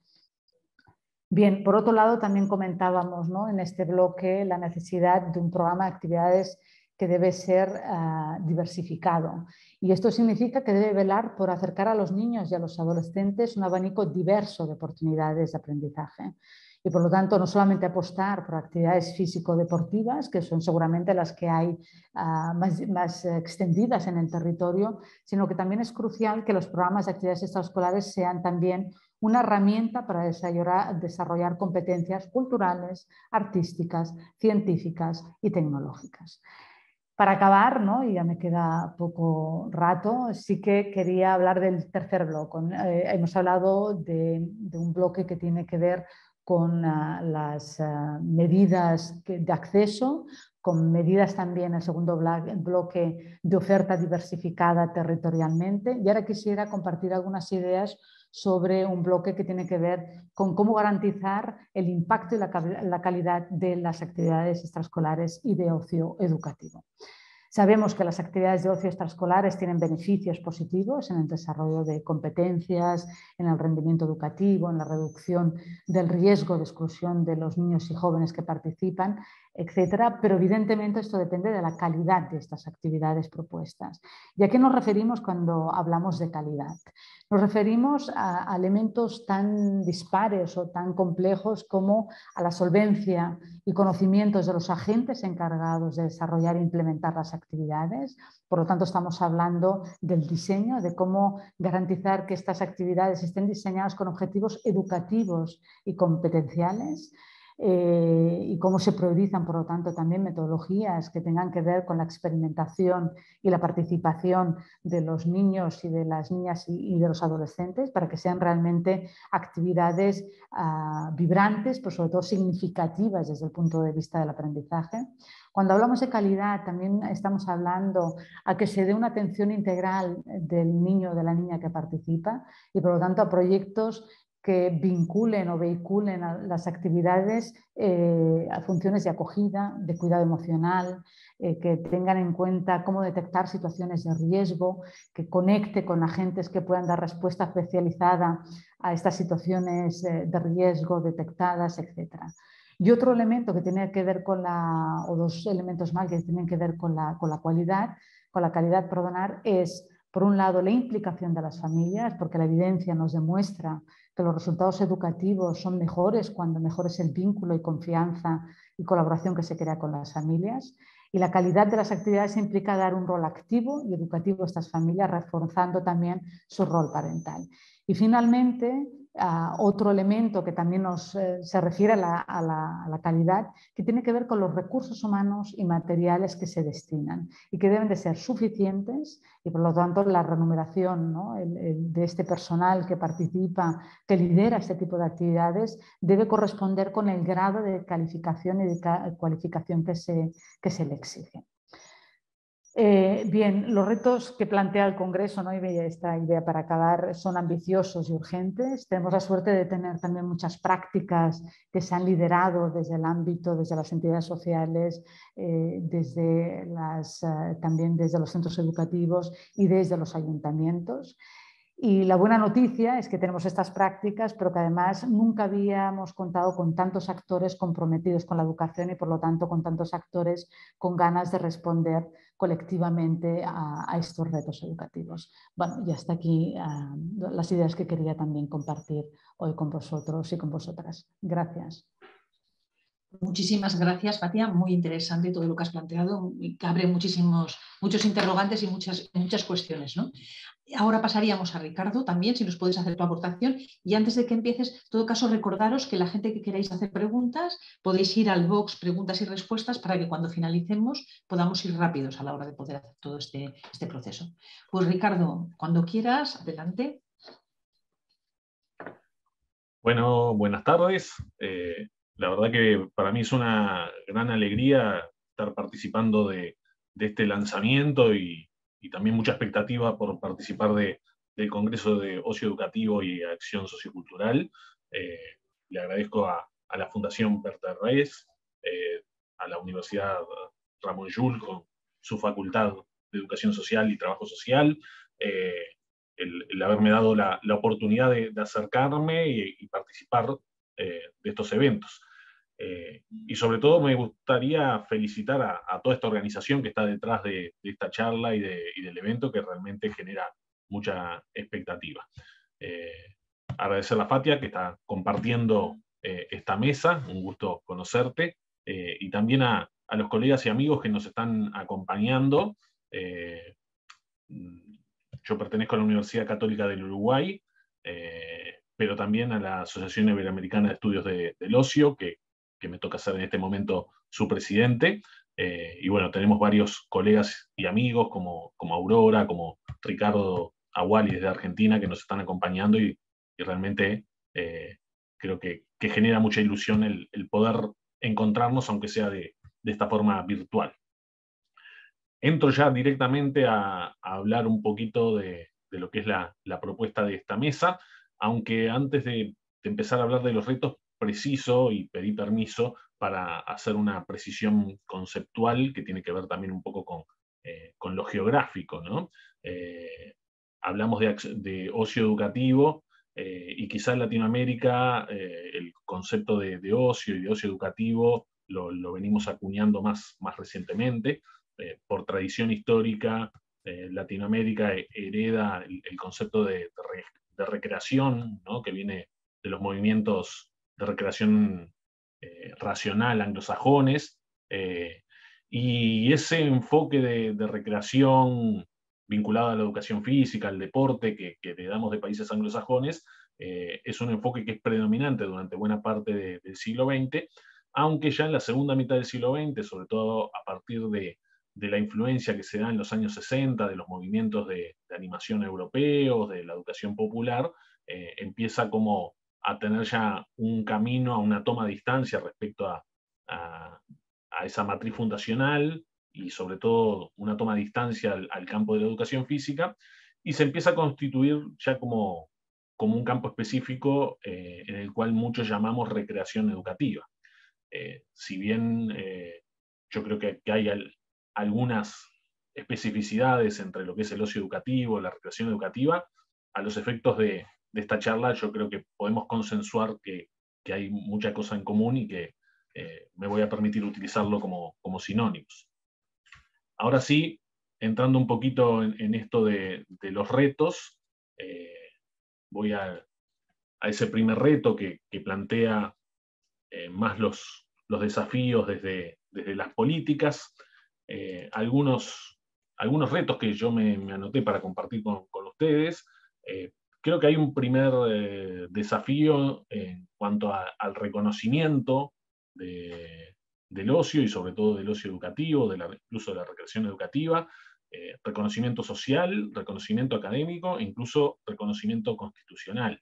Bien, por otro lado también comentábamos, ¿no?, en este bloque la necesidad de un programa de actividades que debe ser uh, diversificado. Y esto significa que debe velar por acercar a los niños y a los adolescentes un abanico diverso de oportunidades de aprendizaje. Y por lo tanto, no solamente apostar por actividades físico-deportivas, que son seguramente las que hay uh, más, más extendidas en el territorio, sino que también es crucial que los programas de actividades extraescolares sean también una herramienta para desarrollar, desarrollar competencias culturales, artísticas, científicas y tecnológicas. Para acabar, ¿no?, y ya me queda poco rato, sí que quería hablar del tercer bloque. Eh, hemos hablado de, de un bloque que tiene que ver con uh, las uh, medidas que, de acceso, con medidas también, el segundo bloque, de oferta diversificada territorialmente. Y ahora quisiera compartir algunas ideas sobre un bloque que tiene que ver con cómo garantizar el impacto y la, la calidad de las actividades extraescolares y de ocio educativo. Sabemos que las actividades de ocio extraescolares tienen beneficios positivos en el desarrollo de competencias, en el rendimiento educativo, en la reducción del riesgo de exclusión de los niños y jóvenes que participan, etcétera, pero evidentemente esto depende de la calidad de estas actividades propuestas. ¿Y a qué nos referimos cuando hablamos de calidad? Nos referimos a, a elementos tan dispares o tan complejos como a la solvencia y conocimientos de los agentes encargados de desarrollar e implementar las actividades. Por lo tanto, estamos hablando del diseño, de cómo garantizar que estas actividades estén diseñadas con objetivos educativos y competenciales. Eh, y cómo se priorizan, por lo tanto, también metodologías que tengan que ver con la experimentación y la participación de los niños y de las niñas y, y de los adolescentes para que sean realmente actividades uh, vibrantes, pero sobre todo significativas desde el punto de vista del aprendizaje. Cuando hablamos de calidad, también estamos hablando a que se dé una atención integral del niño o de la niña que participa y, por lo tanto, a proyectos que vinculen o vehiculen a las actividades eh, a funciones de acogida, de cuidado emocional, eh, que tengan en cuenta cómo detectar situaciones de riesgo, que conecte con agentes que puedan dar respuesta especializada a estas situaciones eh, de riesgo detectadas, etcétera. Y otro elemento que tiene que ver con la, o dos elementos más que tienen que ver con la, con la cualidad, con la calidad, perdonar, es por un lado la implicación de las familias, porque la evidencia nos demuestra que los resultados educativos son mejores cuando mejor es el vínculo y confianza y colaboración que se crea con las familias. Y la calidad de las actividades implica dar un rol activo y educativo a estas familias, reforzando también su rol parental. Y finalmente, uh, otro elemento que también nos, eh, se refiere a la, a, la, a la calidad, que tiene que ver con los recursos humanos y materiales que se destinan y que deben de ser suficientes y, por lo tanto, la remuneración, ¿no?, el, el, de este personal que participa, que lidera este tipo de actividades, debe corresponder con el grado de calificación y de cualificación que se, que se le exige. Eh, Eh, bien, los retos que plantea el Congreso, ¿no? Y esta idea para acabar, son ambiciosos y urgentes. Tenemos la suerte de tener también muchas prácticas que se han liderado desde el ámbito, desde las entidades sociales, eh, desde las, eh, también desde los centros educativos y desde los ayuntamientos. Y la buena noticia es que tenemos estas prácticas, pero que además nunca habíamos contado con tantos actores comprometidos con la educación y por lo tanto con tantos actores con ganas de responder colectivamente a, a estos retos educativos. Bueno, y hasta aquí uh, las ideas que quería también compartir hoy con vosotros y con vosotras. Gracias. Muchísimas gracias, Fatia. Muy interesante todo lo que has planteado, que abre muchísimos, muchos interrogantes y muchas, muchas cuestiones, ¿no? Ahora pasaríamos a Ricardo también, si nos puedes hacer tu aportación. Y antes de que empieces, en todo caso, recordaros que la gente que queráis hacer preguntas, podéis ir al box preguntas y respuestas para que cuando finalicemos podamos ir rápidos a la hora de poder hacer todo este, este proceso. Pues Ricardo, cuando quieras, adelante. Bueno, buenas tardes. Eh, la verdad que para mí es una gran alegría estar participando de, de este lanzamiento y, y también mucha expectativa por participar de, del Congreso de Ocio Educativo y Acción Sociocultural. Eh, le agradezco a, a la Fundación Berta Reyes, eh, a la Universidad Ramón Llull con su Facultad de Educación Social y Trabajo Social, eh, El, el haberme dado la, la oportunidad de, de acercarme y, y participar eh, de estos eventos. Eh, y sobre todo me gustaría felicitar a, a toda esta organización que está detrás de, de esta charla y, de, y del evento, que realmente genera mucha expectativa. Eh, agradecer a Fatia que está compartiendo eh, esta mesa, un gusto conocerte, eh, y también a, a los colegas y amigos que nos están acompañando. Eh, Yo pertenezco a la Universidad Católica del Uruguay, eh, pero también a la Asociación Iberoamericana de Estudios de, del Ocio, que, que me toca ser en este momento su presidente. Eh, y bueno, tenemos varios colegas y amigos como, como Aurora, como Ricardo Aguali desde Argentina, que nos están acompañando y, y realmente eh, creo que, que genera mucha ilusión el, el poder encontrarnos, aunque sea de, de esta forma virtual. Entro ya directamente a, a hablar un poquito de, de lo que es la, la propuesta de esta mesa, aunque antes de, de empezar a hablar de los retos, preciso y pedí permiso para hacer una precisión conceptual que tiene que ver también un poco con, eh, con lo geográfico, ¿no? Eh, hablamos de, de ocio educativo eh, y quizá en Latinoamérica eh, el concepto de, de ocio y de ocio educativo lo, lo venimos acuñando más, más recientemente. Eh, por tradición histórica, eh, Latinoamérica hereda el, el concepto de, de, re, de recreación, ¿no? Que viene de los movimientos de recreación eh, racional anglosajones, eh, y ese enfoque de, de recreación vinculado a la educación física, al deporte, que, que heredamos de países anglosajones, eh, es un enfoque que es predominante durante buena parte de, del siglo veinte, aunque ya en la segunda mitad del siglo veinte, sobre todo a partir de de la influencia que se da en los años sesenta, de los movimientos de, de animación europeos, de la educación popular, eh, empieza como a tener ya un camino, a una toma de distancia respecto a, a, a esa matriz fundacional y sobre todo una toma de distancia al, al campo de la educación física, y se empieza a constituir ya como, como un campo específico eh, en el cual muchos llamamos recreación educativa. Eh, si bien eh, yo creo que, que hay al, algunas especificidades entre lo que es el ocio educativo, la recreación educativa, a los efectos de, de esta charla yo creo que podemos consensuar que, que hay mucha cosa en común y que eh, me voy a permitir utilizarlo como, como sinónimos. Ahora sí, entrando un poquito en, en esto de, de los retos, eh, voy a, a ese primer reto que, que plantea eh, más los, los desafíos desde, desde las políticas. Eh, algunos, algunos retos que yo me, me anoté para compartir con, con ustedes. Eh, creo que hay un primer eh, desafío en cuanto a, al reconocimiento de, del ocio y sobre todo del ocio educativo, de la, incluso de la recreación educativa, eh, reconocimiento social, reconocimiento académico e incluso reconocimiento constitucional.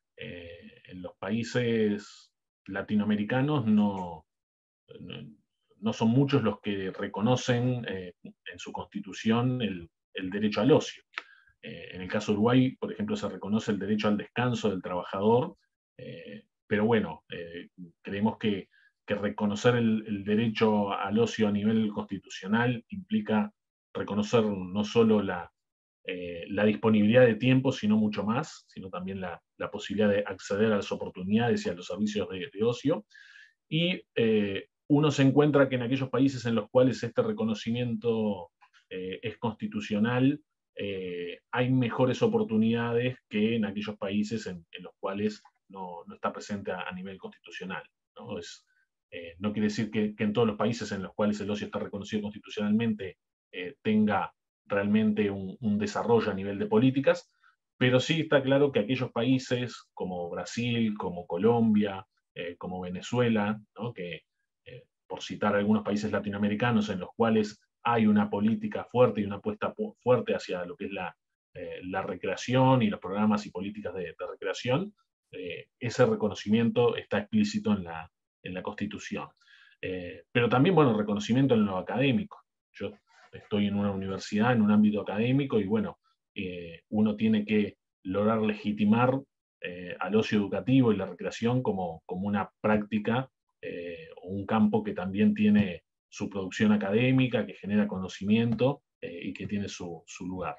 Eh, en los países latinoamericanos no, no no son muchos los que reconocen eh, en su constitución el, el derecho al ocio. Eh, en el caso de Uruguay, por ejemplo, se reconoce el derecho al descanso del trabajador, eh, pero bueno, eh, creemos que, que reconocer el, el derecho al ocio a nivel constitucional implica reconocer no solo la, eh, la disponibilidad de tiempo, sino mucho más, sino también la, la posibilidad de acceder a las oportunidades y a los servicios de, de ocio. Y eh, uno se encuentra que en aquellos países en los cuales este reconocimiento eh, es constitucional, eh, hay mejores oportunidades que en aquellos países en, en los cuales no, no está presente a, a nivel constitucional, ¿no? Es, eh, no quiere decir que, que en todos los países en los cuales el ocio está reconocido constitucionalmente eh, tenga realmente un, un desarrollo a nivel de políticas, pero sí está claro que aquellos países como Brasil, como Colombia, eh, como Venezuela, ¿no? que eh, por citar algunos países latinoamericanos en los cuales hay una política fuerte y una apuesta fuerte hacia lo que es la, eh, la recreación y los programas y políticas de, de recreación, eh, ese reconocimiento está explícito en la, en la Constitución. Eh, pero también, bueno, reconocimiento en lo académico. Yo estoy en una universidad, en un ámbito académico, y bueno, eh, uno tiene que lograr legitimar eh, al ocio educativo y la recreación como, como una práctica eh, o un campo que también tiene su producción académica, que genera conocimiento eh, y que tiene su, su lugar.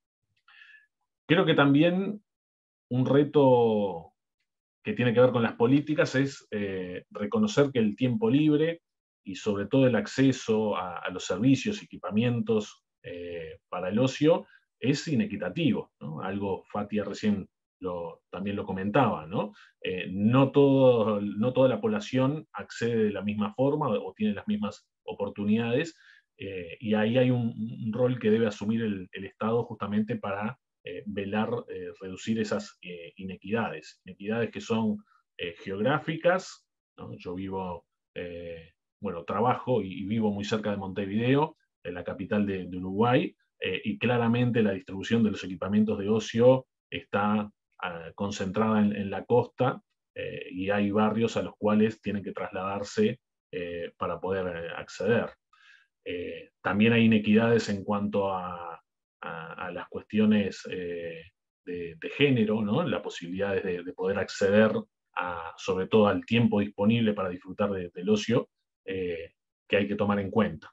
Creo que también un reto que tiene que ver con las políticas es eh, reconocer que el tiempo libre y sobre todo el acceso a, a los servicios y equipamientos eh, para el ocio es inequitativo, ¿no? Algo Fatia recién lo, también lo comentaba, ¿no? Eh, no, todo, no toda la población accede de la misma forma o tiene las mismas oportunidades, eh, y ahí hay un, un rol que debe asumir el, el Estado justamente para eh, velar, eh, reducir esas eh, inequidades, inequidades que son eh, geográficas, ¿no? Yo vivo, eh, bueno, trabajo y, y vivo muy cerca de Montevideo, en la capital de, de Uruguay, eh, y claramente la distribución de los equipamientos de ocio está uh, concentrada en, en la costa, eh, y hay barrios a los cuales tienen que trasladarse eh, para poder eh, acceder. Eh, también hay inequidades en cuanto a, a, a las cuestiones eh, de, de género, ¿no? La posibilidad de, de poder acceder a, sobre todo al tiempo disponible para disfrutar de, del ocio, eh, que hay que tomar en cuenta.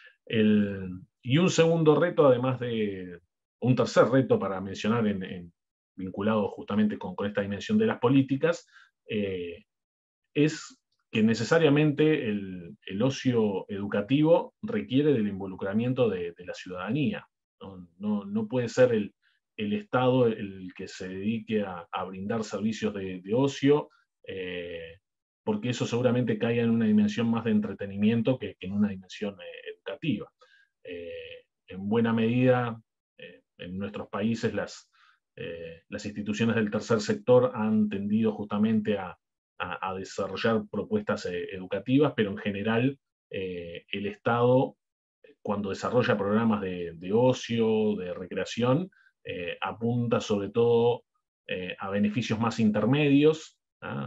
El, y un segundo reto, además de, un tercer reto para mencionar en, en, vinculado justamente con, con esta dimensión de las políticas, eh, es que necesariamente el, el ocio educativo requiere del involucramiento de, de la ciudadanía. No, no, no puede ser el, el Estado el que se dedique a, a brindar servicios de, de ocio, eh, porque eso seguramente caiga en una dimensión más de entretenimiento que, que en una dimensión eh, educativa. Eh, en buena medida, eh, en nuestros países las, eh, las instituciones del tercer sector han tendido justamente a A, a desarrollar propuestas eh, educativas, pero en general eh, el Estado, cuando desarrolla programas de, de ocio, de recreación, eh, apunta sobre todo eh, a beneficios más intermedios,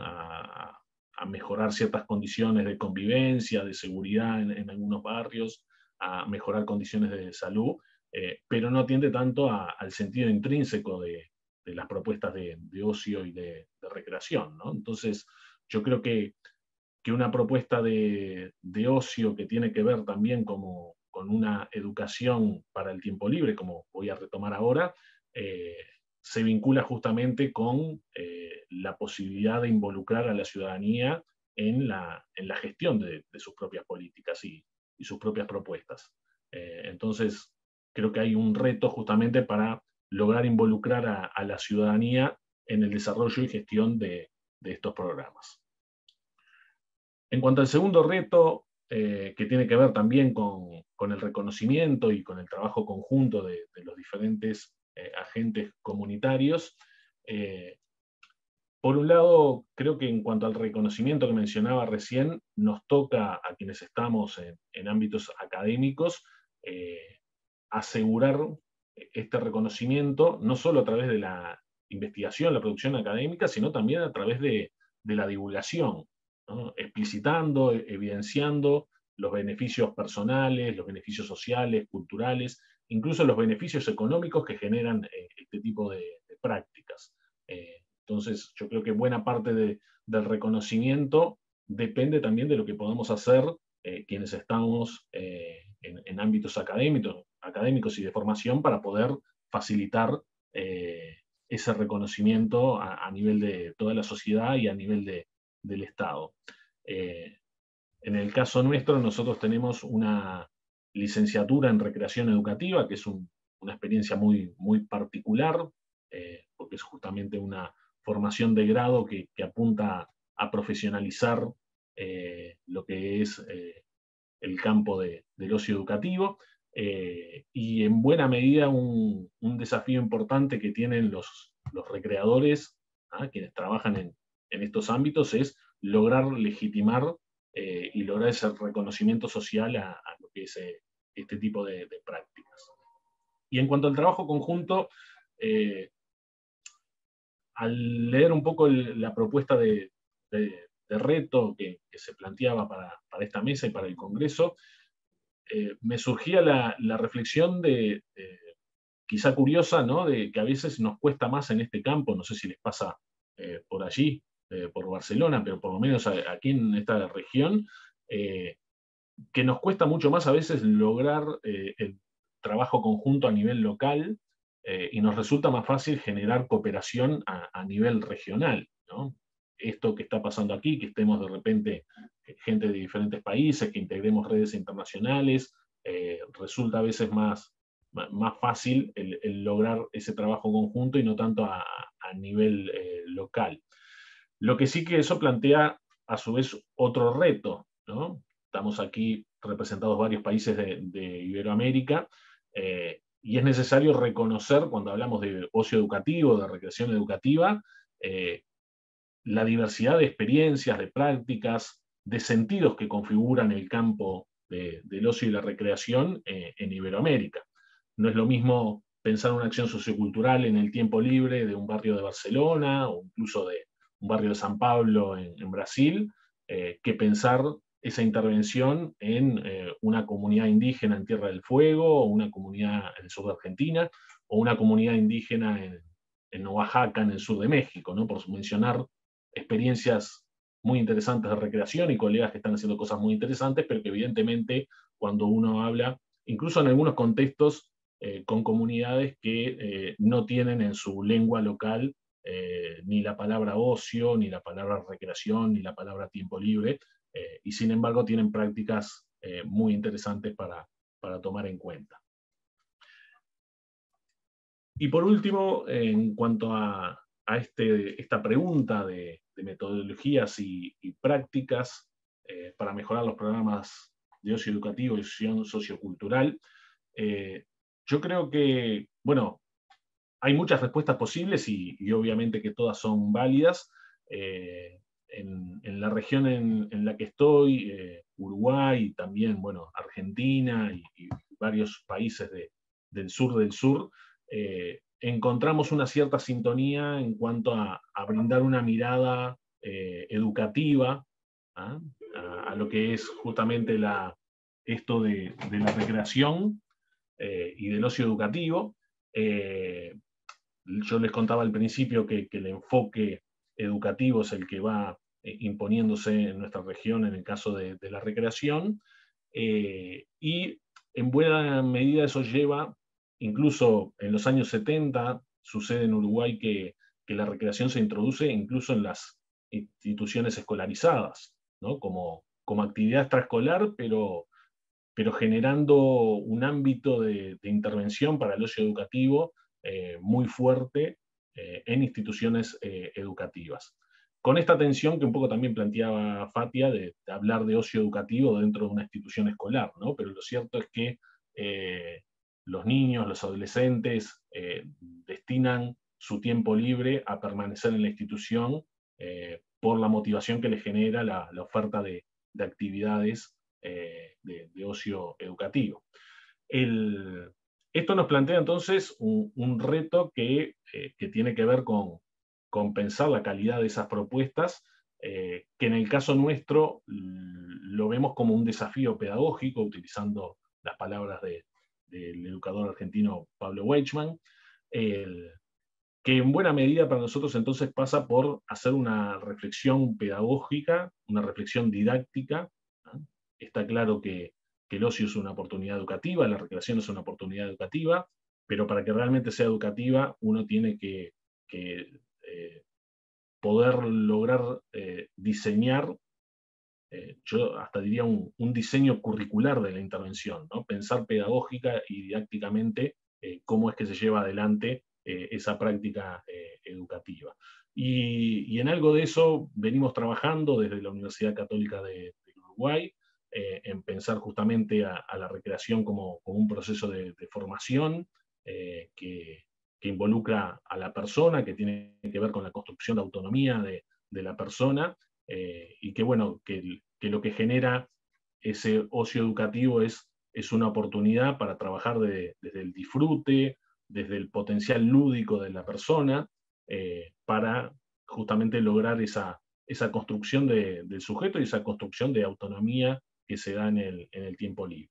a, a, mejorar ciertas condiciones de convivencia, de seguridad en, en algunos barrios, a mejorar condiciones de salud, eh, pero no atiende tanto a, al sentido intrínseco de, de las propuestas de, de ocio y de, de recreación, ¿no? Entonces, yo creo que, que una propuesta de, de ocio que tiene que ver también como, con una educación para el tiempo libre, como voy a retomar ahora, eh, se vincula justamente con eh, la posibilidad de involucrar a la ciudadanía en la, en la gestión de, de sus propias políticas y, y sus propias propuestas. Eh, entonces, creo que hay un reto justamente para lograr involucrar a, a la ciudadanía en el desarrollo y gestión de, de estos programas. En cuanto al segundo reto, eh, que tiene que ver también con, con el reconocimiento y con el trabajo conjunto de, de los diferentes eh, agentes comunitarios, eh, por un lado, creo que en cuanto al reconocimiento que mencionaba recién, nos toca a quienes estamos en, en ámbitos académicos eh, asegurar este reconocimiento, no solo a través de la investigación, la producción académica, sino también a través de, de la divulgación, ¿no? Explicitando, evidenciando los beneficios personales, los beneficios sociales, culturales, incluso los beneficios económicos que generan eh, este tipo de, de prácticas. Eh, entonces, yo creo que buena parte de, del reconocimiento depende también de lo que podamos hacer eh, quienes estamos eh, en, en ámbitos académicos, académicos y de formación para poder facilitar eh, ese reconocimiento a, a nivel de toda la sociedad y a nivel de, del Estado. Eh, en el caso nuestro, nosotros tenemos una licenciatura en recreación educativa, que es un, una experiencia muy, muy particular, eh, porque es justamente una formación de grado que, que apunta a profesionalizar eh, lo que es eh, el campo de, del ocio educativo, eh, y en buena medida un, un desafío importante que tienen los, los recreadores, ¿ah? quienes trabajan en, en estos ámbitos, es lograr legitimar eh, y lograr ese reconocimiento social a, a lo que es eh, este tipo de, de prácticas. Y en cuanto al trabajo conjunto, eh, al leer un poco el, la propuesta de, de, de reto que, que se planteaba para, para esta mesa y para el Congreso, eh, me surgía la, la reflexión de, eh, quizá curiosa, ¿no? De que a veces nos cuesta más en este campo, no sé si les pasa eh, por allí, eh, por Barcelona, pero por lo menos aquí en esta región, eh, que nos cuesta mucho más a veces lograr eh, el trabajo conjunto a nivel local, eh, y nos resulta más fácil generar cooperación a, a nivel regional, ¿no? Esto que está pasando aquí, que estemos de repente gente de diferentes países, que integremos redes internacionales, eh, resulta a veces más, más fácil el, el lograr ese trabajo conjunto y no tanto a, a nivel eh, local. Lo que sí que eso plantea a su vez otro reto, ¿no? Estamos aquí representados varios países de, de Iberoamérica, eh, y es necesario reconocer, cuando hablamos de ocio educativo, de recreación educativa, eh, la diversidad de experiencias, de prácticas, de sentidos que configuran el campo de, del ocio y la recreación eh, en Iberoamérica. No es lo mismo pensar una acción sociocultural en el tiempo libre de un barrio de Barcelona o incluso de un barrio de San Pablo en, en Brasil, eh, que pensar esa intervención en eh, una comunidad indígena en Tierra del Fuego, o una comunidad en el sur de Argentina, o una comunidad indígena en, en Oaxaca, en el sur de México, ¿no? Por mencionar experiencias muy interesantes de recreación y colegas que están haciendo cosas muy interesantes, pero que evidentemente cuando uno habla, incluso en algunos contextos, eh, con comunidades que eh, no tienen en su lengua local eh, ni la palabra ocio, ni la palabra recreación, ni la palabra tiempo libre, eh, y sin embargo tienen prácticas eh, muy interesantes para, para tomar en cuenta. Y por último, en cuanto a, a este, esta pregunta de, de metodologías y, y prácticas eh, para mejorar los programas de ocio educativo y acción sociocultural, eh, yo creo que, bueno, hay muchas respuestas posibles y, y obviamente que todas son válidas. Eh, en, en la región en, en la que estoy, eh, Uruguay, y también, bueno, Argentina y, y varios países de, del sur del sur, eh, encontramos una cierta sintonía en cuanto a, a brindar una mirada eh, educativa, ¿ah? a, a lo que es justamente la, esto de, de la recreación eh, y del ocio educativo. Eh, yo les contaba al principio que, que el enfoque educativo es el que va eh, imponiéndose en nuestra región en el caso de, de la recreación, eh, y en buena medida eso lleva, incluso en los años setenta, sucede en Uruguay que, que la recreación se introduce incluso en las instituciones escolarizadas, ¿no? como, como actividad extraescolar, pero, pero generando un ámbito de, de intervención para el ocio educativo eh, muy fuerte eh, en instituciones eh, educativas. Con esta tensión que un poco también planteaba Fatia de, de hablar de ocio educativo dentro de una institución escolar, ¿no? Pero lo cierto es que eh, los niños, los adolescentes eh, destinan su tiempo libre a permanecer en la institución eh, por la motivación que les genera la, la oferta de, de actividades eh, de, de ocio educativo. El, esto nos plantea entonces un, un reto que, eh, que tiene que ver con, con pensar la calidad de esas propuestas eh, que en el caso nuestro lo vemos como un desafío pedagógico, utilizando las palabras de, del educador argentino Pablo Weichmann, el, que en buena medida para nosotros entonces pasa por hacer una reflexión pedagógica, una reflexión didáctica, ¿no? Está claro que, que el ocio es una oportunidad educativa, la recreación es una oportunidad educativa, pero para que realmente sea educativa uno tiene que, que eh, poder lograr eh, diseñar, eh, yo hasta diría un, un diseño curricular de la intervención, ¿no? Pensar pedagógica y didácticamente eh, cómo es que se lleva adelante eh, esa práctica eh, educativa. Y, y en algo de eso venimos trabajando desde la Universidad Católica de, de Uruguay, eh, en pensar justamente a, a la recreación como, como un proceso de, de formación eh, que, que involucra a la persona, que tiene que ver con la construcción de autonomía de, de la persona, eh, y que, bueno, que, que lo que genera ese ocio educativo es, es una oportunidad para trabajar de, desde el disfrute, desde el potencial lúdico de la persona, eh, para justamente lograr esa, esa construcción de, del sujeto y esa construcción de autonomía que se da en el, en el tiempo libre.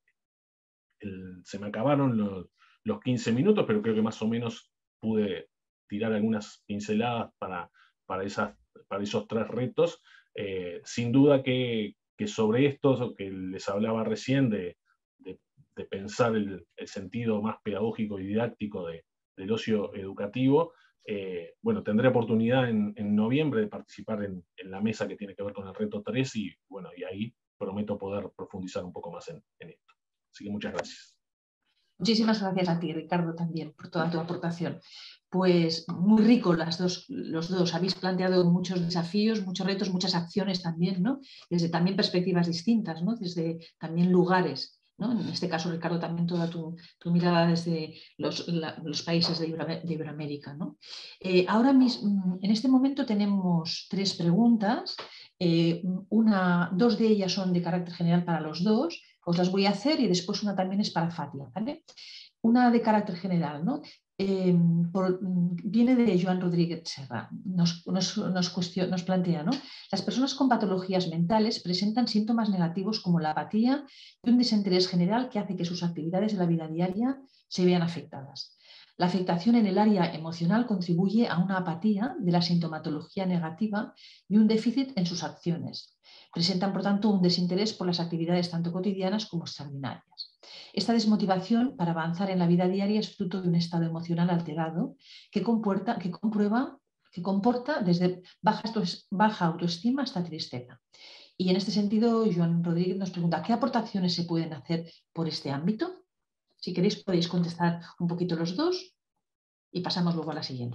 El, se me acabaron los, los quince minutos, pero creo que más o menos pude tirar algunas pinceladas para, para, esas, para esos tres retos. Eh, sin duda que, que sobre esto que les hablaba recién, de, de, de pensar el, el sentido más pedagógico y didáctico de, del ocio educativo, eh, bueno, tendré oportunidad en, en noviembre de participar en, en la mesa que tiene que ver con el reto tres, y bueno, y ahí prometo poder profundizar un poco más en, en esto. Así que muchas gracias. Muchísimas gracias a ti, Ricardo, también por toda tu aportación. Pues muy rico las dos, los dos. Habéis planteado muchos desafíos, muchos retos, muchas acciones también, ¿no? Desde también perspectivas distintas, ¿no? Desde también lugares, ¿no? En este caso, Ricardo, también toda tu, tu mirada desde los, la, los países de, Ibero, de Iberoamérica, ¿no? Eh, ahora mismo, en este momento tenemos tres preguntas. Eh, una, dos de ellas son de carácter general para los dos. Os las voy a hacer y después una también es para Fatia, ¿vale? Una de carácter general, ¿no? Eh, por, viene de Joan Rodríguez Serra. Nos, nos, nos, cuestión, nos plantea, ¿no? Las personas con patologías mentales presentan síntomas negativos como la apatía y un desinterés general que hace que sus actividades de la vida diaria se vean afectadas. La afectación en el área emocional contribuye a una apatía de la sintomatología negativa y un déficit en sus acciones. Presentan, por tanto, un desinterés por las actividades tanto cotidianas como extraordinarias. Esta desmotivación para avanzar en la vida diaria es fruto de un estado emocional alterado que, comporta, que, comprueba, que comporta desde baja, baja autoestima hasta tristeza. Y en este sentido, Joan Rodríguez nos pregunta, ¿qué aportaciones se pueden hacer por este ámbito? Si queréis podéis contestar un poquito los dos y pasamos luego a la siguiente.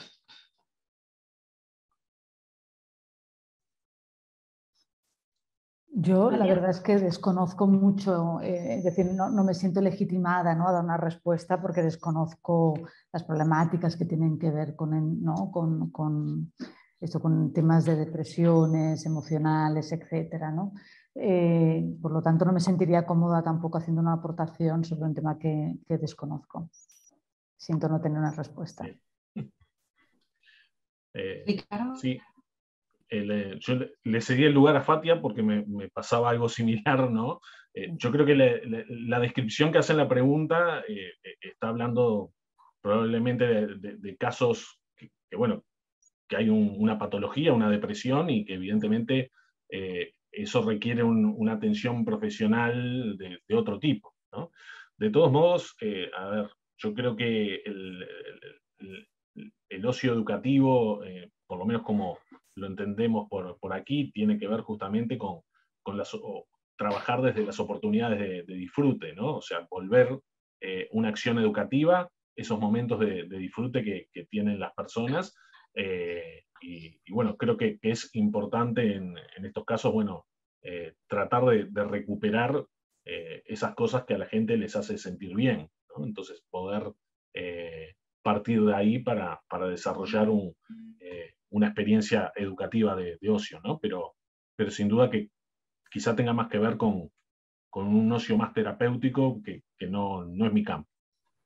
Yo la verdad es que desconozco mucho, eh, es decir, no, no me siento legitimada, ¿no?, a dar una respuesta porque desconozco las problemáticas que tienen que ver con, el, ¿no? con, con, esto, con temas de depresiones emocionales, etcétera, ¿no? Eh, por lo tanto, no me sentiría cómoda tampoco haciendo una aportación sobre un tema que, que desconozco. Siento no tener una respuesta. Eh, sí. Eh, yo le, le cedí el lugar a Fatia porque me, me pasaba algo similar, ¿no? Eh, yo creo que le, le, la descripción que hace en la pregunta eh, está hablando probablemente de, de, de casos que, que, bueno, que hay un, una patología, una depresión, y que evidentemente eh, eso requiere un, una atención profesional de, de otro tipo, ¿no? De todos modos, eh, a ver, yo creo que el, el, el, el ocio educativo, eh, por lo menos como lo entendemos por, por aquí, tiene que ver justamente con, con las, o, trabajar desde las oportunidades de, de disfrute, ¿no? O sea, volver eh, una acción educativa, esos momentos de, de disfrute que, que tienen las personas, eh, y, y bueno, creo que, que es importante en, en estos casos, bueno, eh, tratar de, de recuperar eh, esas cosas que a la gente les hace sentir bien, ¿no? Entonces, poder eh, partir de ahí para, para desarrollar un, eh, una experiencia educativa de, de ocio, ¿no? Pero, pero sin duda que quizá tenga más que ver con, con un ocio más terapéutico que, que no, no es mi campo.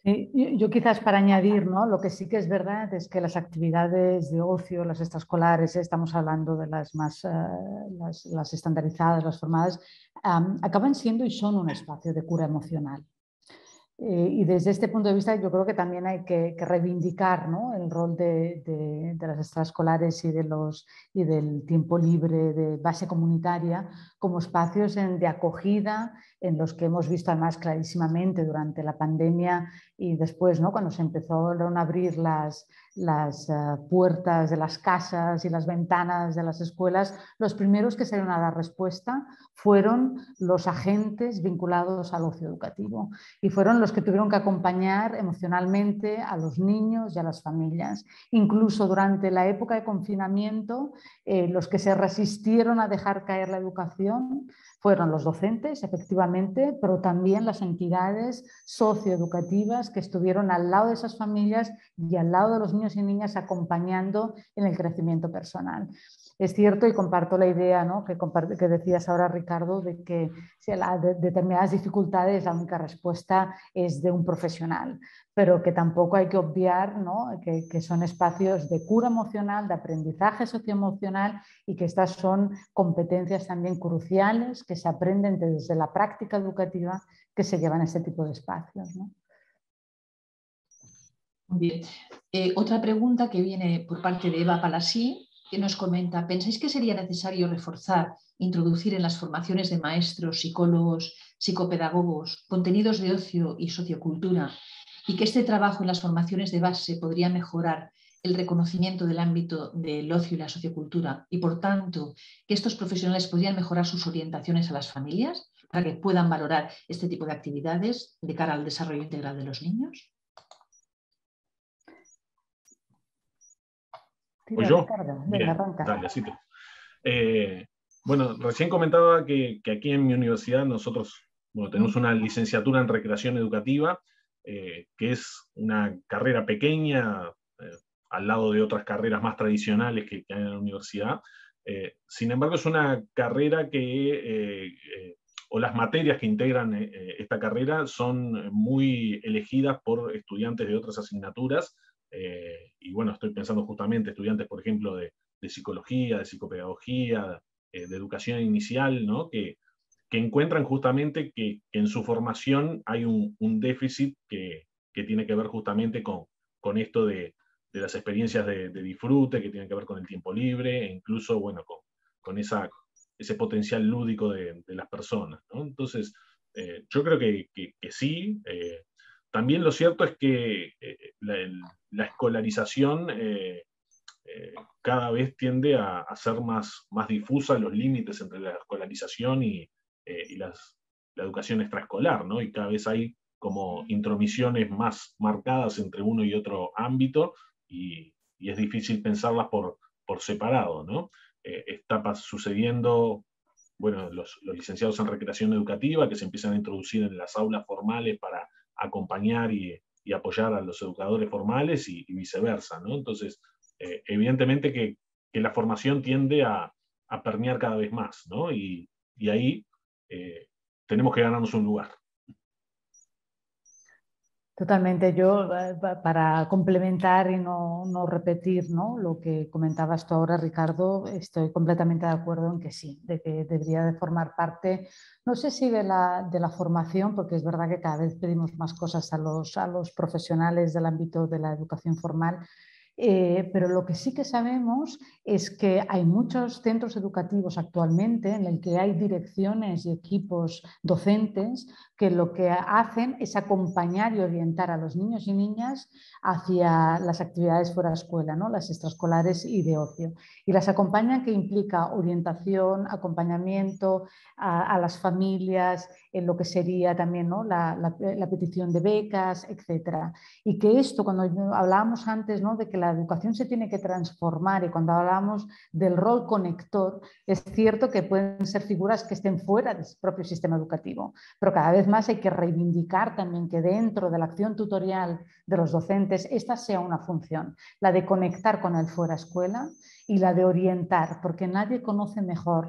Sí, yo quizás para añadir, ¿no? Lo que sí que es verdad es que las actividades de ocio, las extraescolares, estamos hablando de las más uh, las, las estandarizadas, las formadas, um, acaban siendo y son un espacio de cura emocional. Eh, y desde este punto de vista yo creo que también hay que, que reivindicar, ¿no? El rol de, de, de las extraescolares y, de los, y del tiempo libre de base comunitaria como espacios en, de acogida en los que hemos visto además clarísimamente durante la pandemia y después, ¿no? Cuando se empezaron a abrir las, las uh, puertas de las casas y las ventanas de las escuelas, los primeros que salieron a dar respuesta fueron los agentes vinculados al ocio educativo y fueron los que tuvieron que acompañar emocionalmente a los niños y a las familias. Incluso durante la época de confinamiento, eh, los que se resistieron a dejar caer la educación fueron los docentes, efectivamente, pero también las entidades socioeducativas que estuvieron al lado de esas familias y al lado de los niños y niñas acompañando en el crecimiento personal. Es cierto y comparto la idea, ¿no? que, que decías ahora, Ricardo, de que si a de, determinadas dificultades la única respuesta es de un profesional, pero que tampoco hay que obviar, ¿no? que, que son espacios de cura emocional, de aprendizaje socioemocional y que estas son competencias también cruciales que se aprenden desde la práctica educativa que se llevan a este tipo de espacios, ¿no? Muy bien. Eh, otra pregunta que viene por parte de Eva Palasí, que nos comenta, ¿pensáis que sería necesario reforzar, introducir en las formaciones de maestros, psicólogos, psicopedagogos, contenidos de ocio y sociocultura, y que este trabajo en las formaciones de base podría mejorar el reconocimiento del ámbito del ocio y la sociocultura y, por tanto, que estos profesionales podrían mejorar sus orientaciones a las familias para que puedan valorar este tipo de actividades de cara al desarrollo integral de los niños? ¿Pues yo? Bien, dale, así te... Eh, bueno, recién comentaba que, que aquí en mi universidad nosotros bueno, tenemos una licenciatura en recreación educativa, eh, que es una carrera pequeña, eh, al lado de otras carreras más tradicionales que, que hay en la universidad. Eh, sin embargo, es una carrera que, eh, eh, o las materias que integran eh, esta carrera son muy elegidas por estudiantes de otras asignaturas. Eh, y bueno, estoy pensando justamente estudiantes, por ejemplo, de, de psicología, de psicopedagogía, eh, de educación inicial, ¿no? que, que encuentran justamente que, que en su formación hay un, un déficit que, que tiene que ver justamente con, con esto de, de las experiencias de, de disfrute, que tienen que ver con el tiempo libre, e incluso, bueno, con, con esa, ese potencial lúdico de, de las personas, ¿no? Entonces, eh, yo creo que, que, que sí. Eh, también lo cierto es que eh, la, la, escolarización eh, eh, cada vez tiende a, a ser más, más difusa los límites entre la escolarización y, eh, y las, la educación extraescolar, ¿no? Y cada vez hay como intromisiones más marcadas entre uno y otro ámbito y, y es difícil pensarlas por, por separado, ¿no? Eh, está sucediendo, bueno, los, los licenciados en recreación educativa que se empiezan a introducir en las aulas formales para acompañar y, y apoyar a los educadores formales y, y viceversa, ¿no? Entonces, eh, evidentemente que, que la formación tiende a, a permear cada vez más, ¿no? Y, y ahí eh, tenemos que ganarnos un lugar. Totalmente. Yo, para complementar y no, no repetir, ¿no? Lo que comentabas tú ahora, Ricardo, estoy completamente de acuerdo en que sí, de que debería de formar parte, no sé si de la, de la formación, porque es verdad que cada vez pedimos más cosas a los, a los profesionales del ámbito de la educación formal, Eh, pero lo que sí que sabemos es que hay muchos centros educativos actualmente en el que hay direcciones y equipos docentes que lo que hacen es acompañar y orientar a los niños y niñas hacia las actividades fuera de escuela, ¿no? Las extraescolares y de ocio. Y las acompañan que implica orientación, acompañamiento a, a las familias, en lo que sería también, ¿no? la, la, la petición de becas, etcétera. Y que esto, cuando hablábamos antes, ¿no? de que la educación se tiene que transformar y cuando hablábamos del rol conector, es cierto que pueden ser figuras que estén fuera del propio sistema educativo, pero cada vez más hay que reivindicar también que dentro de la acción tutorial de los docentes esta sea una función, la de conectar con el fuera escuela y la de orientar, porque nadie conoce mejor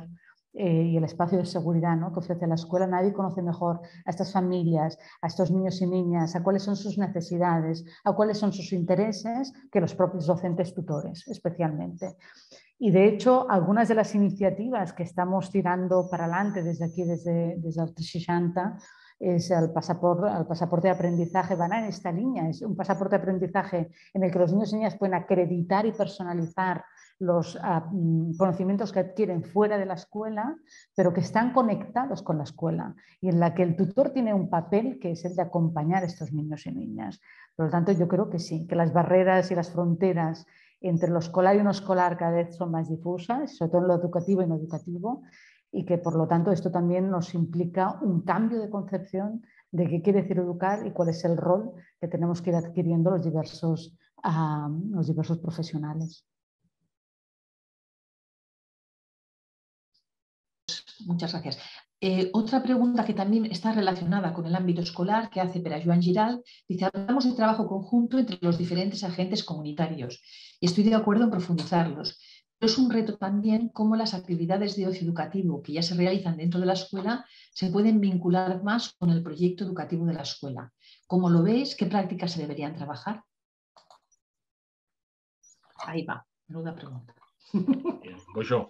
eh, y el espacio de seguridad, ¿no?, que ofrece la escuela. Nadie conoce mejor a estas familias, a estos niños y niñas, a cuáles son sus necesidades, a cuáles son sus intereses, que los propios docentes tutores, especialmente. Y de hecho, algunas de las iniciativas que estamos tirando para adelante desde aquí, desde, desde el trescientos sesenta, es el pasaporte, el pasaporte de aprendizaje, van en esta línea. Es un pasaporte de aprendizaje en el que los niños y niñas pueden acreditar y personalizar los uh, conocimientos que adquieren fuera de la escuela, pero que están conectados con la escuela, y en la que el tutor tiene un papel que es el de acompañar a estos niños y niñas. Por lo tanto, yo creo que sí, que las barreras y las fronteras entre lo escolar y no escolar cada vez son más difusas, sobre todo en lo educativo y no educativo, y que por lo tanto esto también nos implica un cambio de concepción de qué quiere decir educar y cuál es el rol que tenemos que ir adquiriendo los diversos, uh, los diversos profesionales. Muchas gracias. Eh, otra pregunta que también está relacionada con el ámbito escolar, que hace Pere Joan Giral, dice: hablamos de trabajo conjunto entre los diferentes agentes comunitarios y estoy de acuerdo en profundizarlos. Pero es un reto también cómo las actividades de ocio educativo que ya se realizan dentro de la escuela se pueden vincular más con el proyecto educativo de la escuela. ¿Cómo lo veis? ¿Qué prácticas se deberían trabajar? Ahí va, menuda pregunta. Bien, voy yo.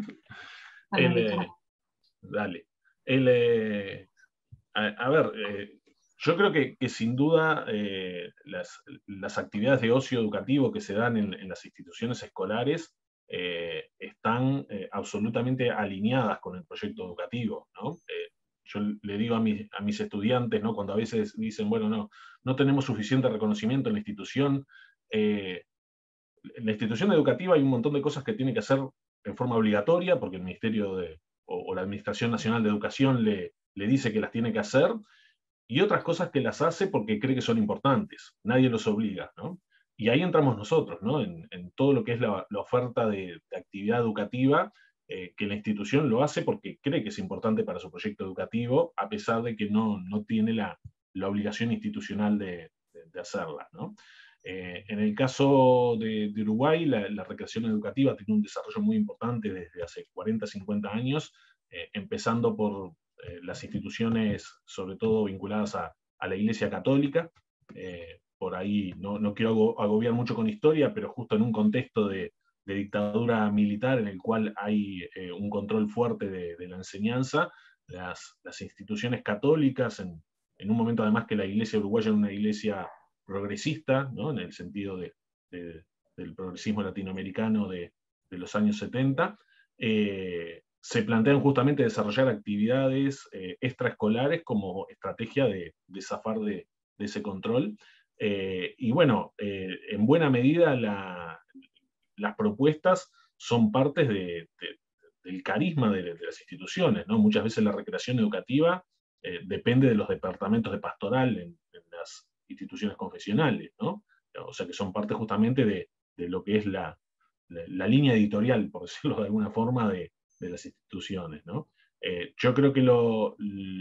El, eh, dale. El, eh, a, a ver, eh, yo creo que, que sin duda eh, las, las actividades de ocio educativo que se dan en, en las instituciones escolares eh, están eh, absolutamente alineadas con el proyecto educativo, ¿no? Eh, yo le digo a mis, a mis estudiantes, ¿no?, cuando a veces dicen, bueno, no, no tenemos suficiente reconocimiento en la institución, eh, en la institución educativa hay un montón de cosas que tiene que hacer en forma obligatoria, porque el Ministerio de, o, o la Administración Nacional de Educación le, le dice que las tiene que hacer, y otras cosas que las hace porque cree que son importantes. Nadie los obliga, ¿no? Y ahí entramos nosotros, ¿no?, en, en todo lo que es la, la oferta de, de actividad educativa, eh, que la institución lo hace porque cree que es importante para su proyecto educativo, a pesar de que no, no tiene la, la obligación institucional de, de, de hacerla, ¿no? Eh, en el caso de, de Uruguay, la, la recreación educativa tiene un desarrollo muy importante desde hace cuarenta, cincuenta años, eh, empezando por eh, las instituciones, sobre todo vinculadas a, a la Iglesia Católica. Eh, por ahí no, no quiero agobiar mucho con historia, pero justo en un contexto de, de dictadura militar en el cual hay eh, un control fuerte de, de la enseñanza, las, las instituciones católicas, en, en un momento además que la Iglesia uruguaya era una iglesia progresista, ¿no?, en el sentido de, de, del progresismo latinoamericano de, de los años setenta, eh, se plantean justamente desarrollar actividades eh, extraescolares como estrategia de, de zafar de, de ese control. Eh, y bueno, eh, en buena medida la, las propuestas son partes de, de, del carisma de, de las instituciones, ¿no? Muchas veces la recreación educativa eh, depende de los departamentos de pastoral en, en las instituciones confesionales, ¿no? O sea que son parte justamente de, de lo que es la, la, la línea editorial, por decirlo de alguna forma, de, de las instituciones, ¿no? Eh, yo creo que lo,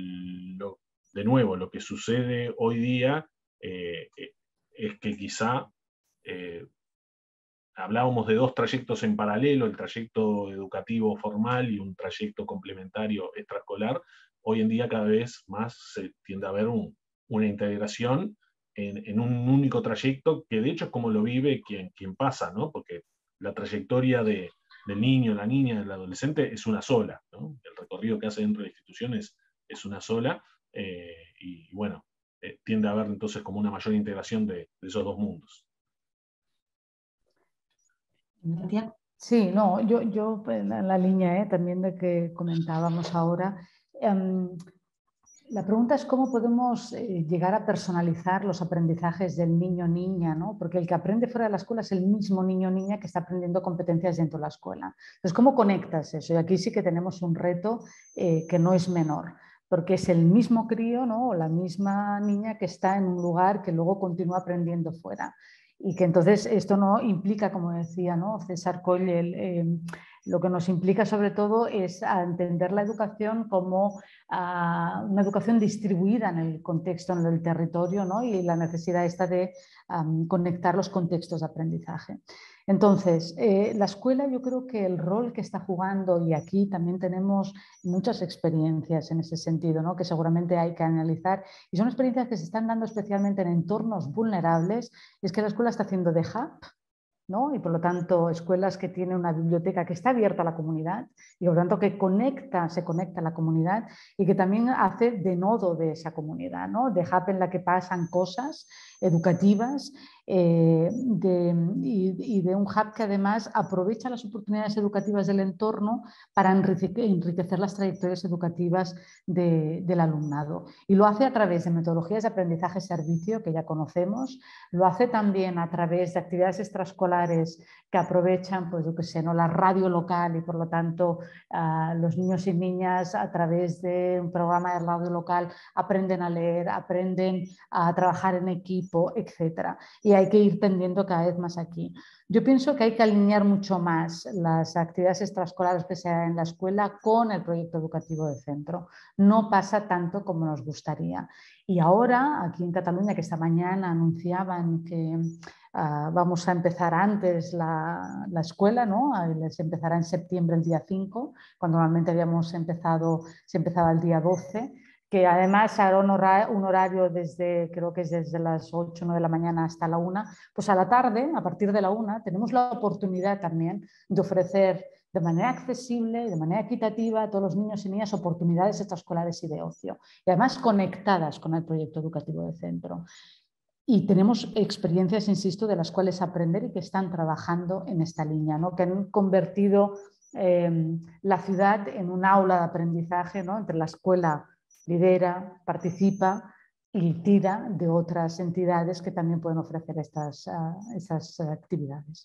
lo, de nuevo, lo que sucede hoy día eh, es que quizá eh, hablábamos de dos trayectos en paralelo, el trayecto educativo formal y un trayecto complementario extraescolar. Hoy en día cada vez más se tiende a ver un, una integración en, en un único trayecto, que de hecho es como lo vive quien, quien pasa, ¿no? Porque la trayectoria de, del niño, la niña, del adolescente es una sola, ¿no? El recorrido que hace dentro de la institución es, es una sola, eh, y bueno, eh, tiende a haber entonces como una mayor integración de, de esos dos mundos. Sí, no, yo, yo en la línea eh, también de que comentábamos ahora, eh, la pregunta es cómo podemos eh, llegar a personalizar los aprendizajes del niño o niña, ¿no? Porque el que aprende fuera de la escuela es el mismo niño o niña que está aprendiendo competencias dentro de la escuela. Entonces, ¿cómo conectas eso? Y aquí sí que tenemos un reto eh, que no es menor, porque es el mismo crío, ¿no?, o la misma niña que está en un lugar que luego continúa aprendiendo fuera. y que entonces esto no implica, como decía, ¿no?, César Coll, el, eh, lo que nos implica sobre todo es a entender la educación como a una educación distribuida en el contexto, en el territorio, ¿no?, y la necesidad esta de um, conectar los contextos de aprendizaje. Entonces, eh, la escuela, yo creo que el rol que está jugando, y aquí también tenemos muchas experiencias en ese sentido, ¿no?, que seguramente hay que analizar, y son experiencias que se están dando especialmente en entornos vulnerables, es que la escuela está haciendo de hub, ¿no?, y por lo tanto escuelas que tienen una biblioteca que está abierta a la comunidad y por lo tanto que conecta, se conecta a la comunidad y que también hace de nodo de esa comunidad, ¿no?, de hub en la que pasan cosas educativas eh, de, y, y de un hub que además aprovecha las oportunidades educativas del entorno para enriquecer las trayectorias educativas de, del alumnado. Y lo hace a través de metodologías de aprendizaje-servicio que ya conocemos, lo hace también a través de actividades extraescolares que aprovechan, pues yo que sé, ¿no?, la radio local y por lo tanto uh, los niños y niñas a través de un programa de radio local aprenden a leer, aprenden a trabajar en equipo, etcétera. Y hay que ir tendiendo cada vez más aquí. Yo pienso que hay que alinear mucho más las actividades extraescolares que se hagan en la escuela con el proyecto educativo de centro. No pasa tanto como nos gustaría. Y ahora, aquí en Cataluña, que esta mañana anunciaban que uh, vamos a empezar antes la, la escuela, ¿no?, les empezará en septiembre el día cinco, cuando normalmente habíamos empezado, se empezaba el día doce, que además hará un horario, un horario desde, creo que es desde las ocho o nueve de la mañana hasta la una, pues a la tarde, a partir de la una, tenemos la oportunidad también de ofrecer de manera accesible y de manera equitativa a todos los niños y niñas oportunidades extraescolares y de ocio, y además conectadas con el proyecto educativo de centro. Y tenemos experiencias, insisto, de las cuales aprender y que están trabajando en esta línea, ¿no?, que han convertido eh, la ciudad en un aula de aprendizaje, ¿no?, entre la escuela lidera, participa y tira de otras entidades que también pueden ofrecer estas, uh, estas actividades.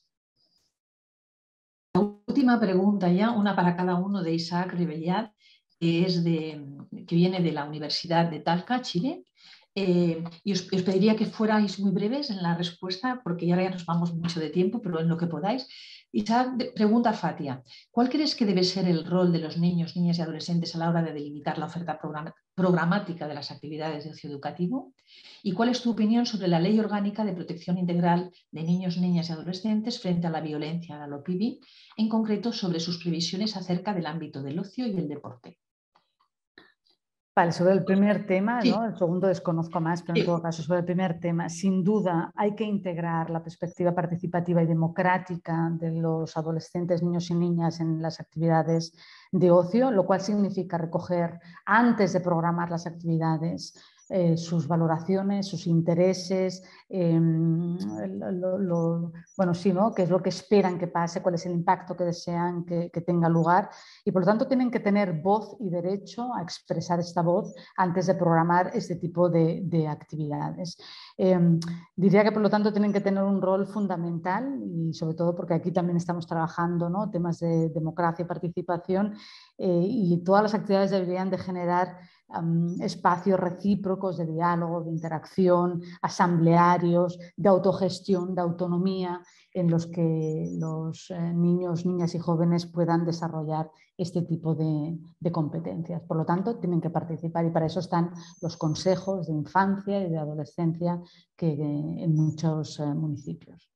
La última pregunta ya, una para cada uno, de Isaac Rebellat, que, es de, que viene de la Universidad de Talca, Chile. Eh, y os, os pediría que fuerais muy breves en la respuesta, porque ya, ya nos vamos mucho de tiempo, pero en lo que podáis. Isaac pregunta a Fatia: ¿cuál crees que debe ser el rol de los niños, niñas y adolescentes a la hora de delimitar la oferta program programática de las actividades de ocio educativo? ¿Y cuál es tu opinión sobre la Ley Orgánica de Protección Integral de Niños, Niñas y Adolescentes frente a la violencia, la LOPIVI, en concreto sobre sus previsiones acerca del ámbito del ocio y el deporte? Vale, sobre el primer tema, sí. ¿no? El segundo desconozco más, pero en sí. todo caso, sobre el primer tema, sin duda hay que integrar la perspectiva participativa y democrática de los adolescentes, niños y niñas en las actividades de ocio, lo cual significa recoger, antes de programar las actividades, Eh, sus valoraciones, sus intereses, eh, lo, lo, bueno, sí, ¿no?, qué es lo que esperan que pase, cuál es el impacto que desean que, que tenga lugar, y por lo tanto tienen que tener voz y derecho a expresar esta voz antes de programar este tipo de, de actividades. Eh, diría que por lo tanto tienen que tener un rol fundamental, y sobre todo porque aquí también estamos trabajando, ¿no?, temas de democracia y participación, eh, y todas las actividades deberían de generar Um, espacios recíprocos de diálogo, de interacción, asamblearios, de autogestión, de autonomía, en los que los eh, niños, niñas y jóvenes puedan desarrollar este tipo de, de competencias. Por lo tanto, tienen que participar, y para eso están los consejos de infancia y de adolescencia que, eh, en muchos eh, municipios.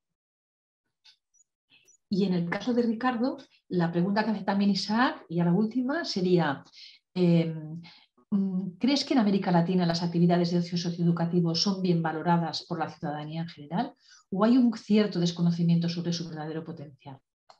Y en el caso de Ricardo, la pregunta que hace también Isaac, y a la última, sería: eh, ¿crees que en América Latina las actividades de ocio socioeducativo son bien valoradas por la ciudadanía en general, o hay un cierto desconocimiento sobre su verdadero potencial?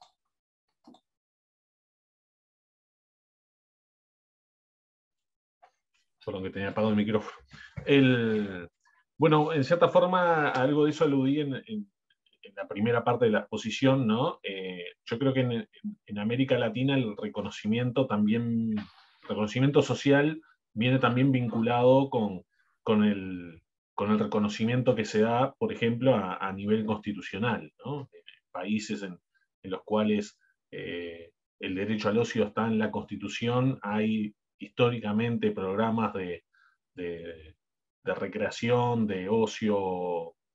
Perdón, que tenía apagado el micrófono. El, bueno, en cierta forma, algo de eso aludí en, en, en la primera parte de la exposición, ¿no? Eh, yo creo que en, en América Latina el reconocimiento también, reconocimiento social viene también vinculado con, con, el, con el reconocimiento que se da, por ejemplo, a, a nivel constitucional, ¿no? En países en, en los cuales eh, el derecho al ocio está en la Constitución, hay históricamente programas de, de, de recreación, de ocio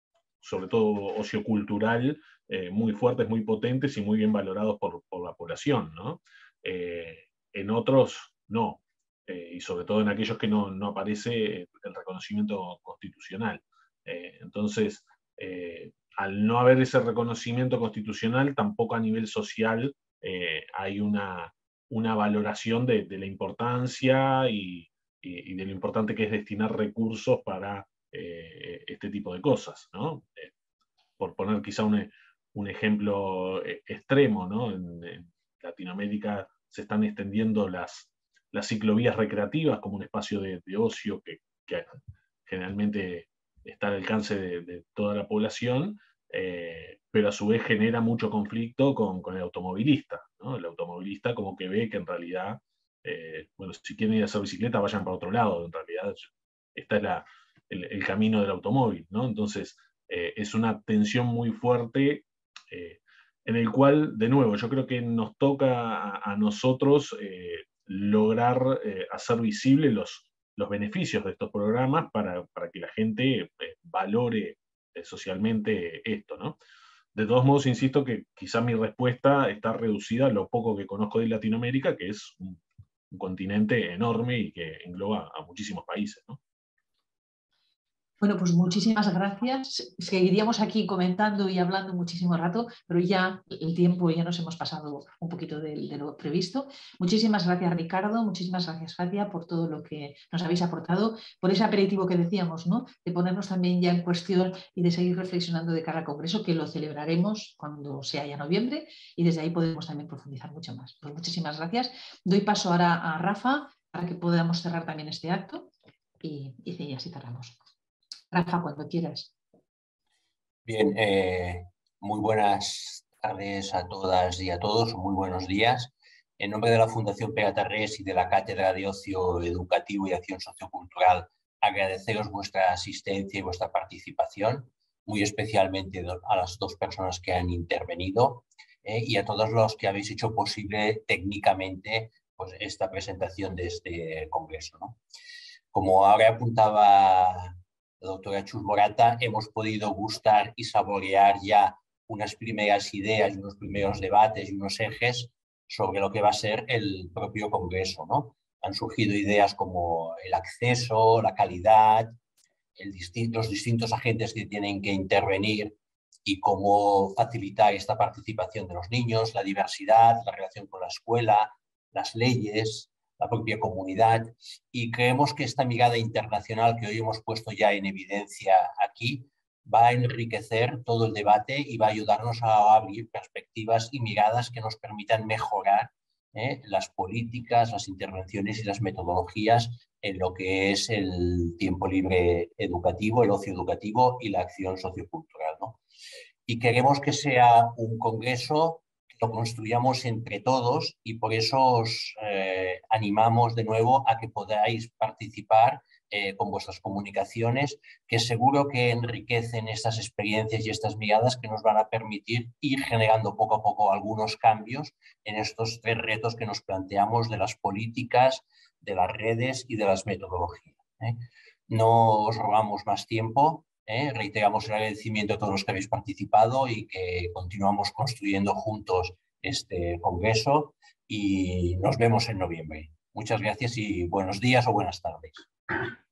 sobre todo ociocultural, eh, muy fuertes, muy potentes y muy bien valorados por, por la población, ¿no? Eh, en otros, no. Eh, y sobre todo en aquellos que no, no aparece el reconocimiento constitucional. Eh, entonces, eh, al no haber ese reconocimiento constitucional, tampoco a nivel social eh, hay una, una valoración de, de la importancia y, y, y de lo importante que es destinar recursos para eh, este tipo de cosas, ¿no? Eh, por poner quizá un, un ejemplo extremo, ¿no? En, en Latinoamérica se están extendiendo las, las ciclovías recreativas como un espacio de, de ocio que, que generalmente está al alcance de, de toda la población, eh, pero a su vez genera mucho conflicto con, con el automovilista, ¿no? El automovilista como que ve que en realidad, eh, bueno, si quieren ir a hacer bicicleta, vayan para otro lado, en realidad esta es la, el, el camino del automóvil, ¿no? Entonces, eh, es una tensión muy fuerte, eh, en el cual, de nuevo, yo creo que nos toca a, a nosotros eh, lograr eh, hacer visibles los, los beneficios de estos programas para, para que la gente eh, valore eh, socialmente esto, ¿no? De todos modos, insisto que quizá mi respuesta está reducida a lo poco que conozco de Latinoamérica, que es un, un continente enorme y que engloba a muchísimos países, ¿no? Bueno, pues muchísimas gracias. Seguiríamos aquí comentando y hablando muchísimo rato, pero ya el tiempo, ya nos hemos pasado un poquito de, de lo previsto. Muchísimas gracias, Ricardo. Muchísimas gracias, Fatia, por todo lo que nos habéis aportado, por ese aperitivo que decíamos, ¿no? De ponernos también ya en cuestión y de seguir reflexionando de cara al Congreso, que lo celebraremos cuando sea ya noviembre, y desde ahí podemos también profundizar mucho más. Pues muchísimas gracias. Doy paso ahora a Rafa para que podamos cerrar también este acto y, y así cerramos. Rafa, cuando quieras. Bien, eh, muy buenas tardes a todas y a todos, muy buenos días. En nombre de la Fundación Pegatarrés y de la Cátedra de Ocio Educativo y Acción Sociocultural, agradeceros vuestra asistencia y vuestra participación, muy especialmente a las dos personas que han intervenido eh, y a todos los que habéis hecho posible técnicamente pues, esta presentación de este congreso, ¿no? Como ahora apuntaba la doctora Chus Morata, hemos podido gustar y saborear ya unas primeras ideas y unos primeros debates y unos ejes sobre lo que va a ser el propio Congreso, ¿no? Han surgido ideas como el acceso, la calidad, el distinto, los distintos agentes que tienen que intervenir y cómo facilitar esta participación de los niños, la diversidad, la relación con la escuela, las leyes, la propia comunidad, y creemos que esta mirada internacional que hoy hemos puesto ya en evidencia aquí va a enriquecer todo el debate y va a ayudarnos a abrir perspectivas y miradas que nos permitan mejorar ¿eh? las políticas, las intervenciones y las metodologías en lo que es el tiempo libre educativo, el ocio educativo y la acción sociocultural, ¿no? Y queremos que sea un congreso lo construyamos entre todos y por eso os eh, animamos de nuevo a que podáis participar eh, con vuestras comunicaciones, que seguro que enriquecen estas experiencias y estas miradas que nos van a permitir ir generando poco a poco algunos cambios en estos tres retos que nos planteamos de las políticas, de las redes y de las metodologías, ¿eh? No os robamos más tiempo. Eh, reiteramos el agradecimiento a todos los que habéis participado y que continuamos construyendo juntos este congreso y nos vemos en noviembre. Muchas gracias y buenos días o buenas tardes.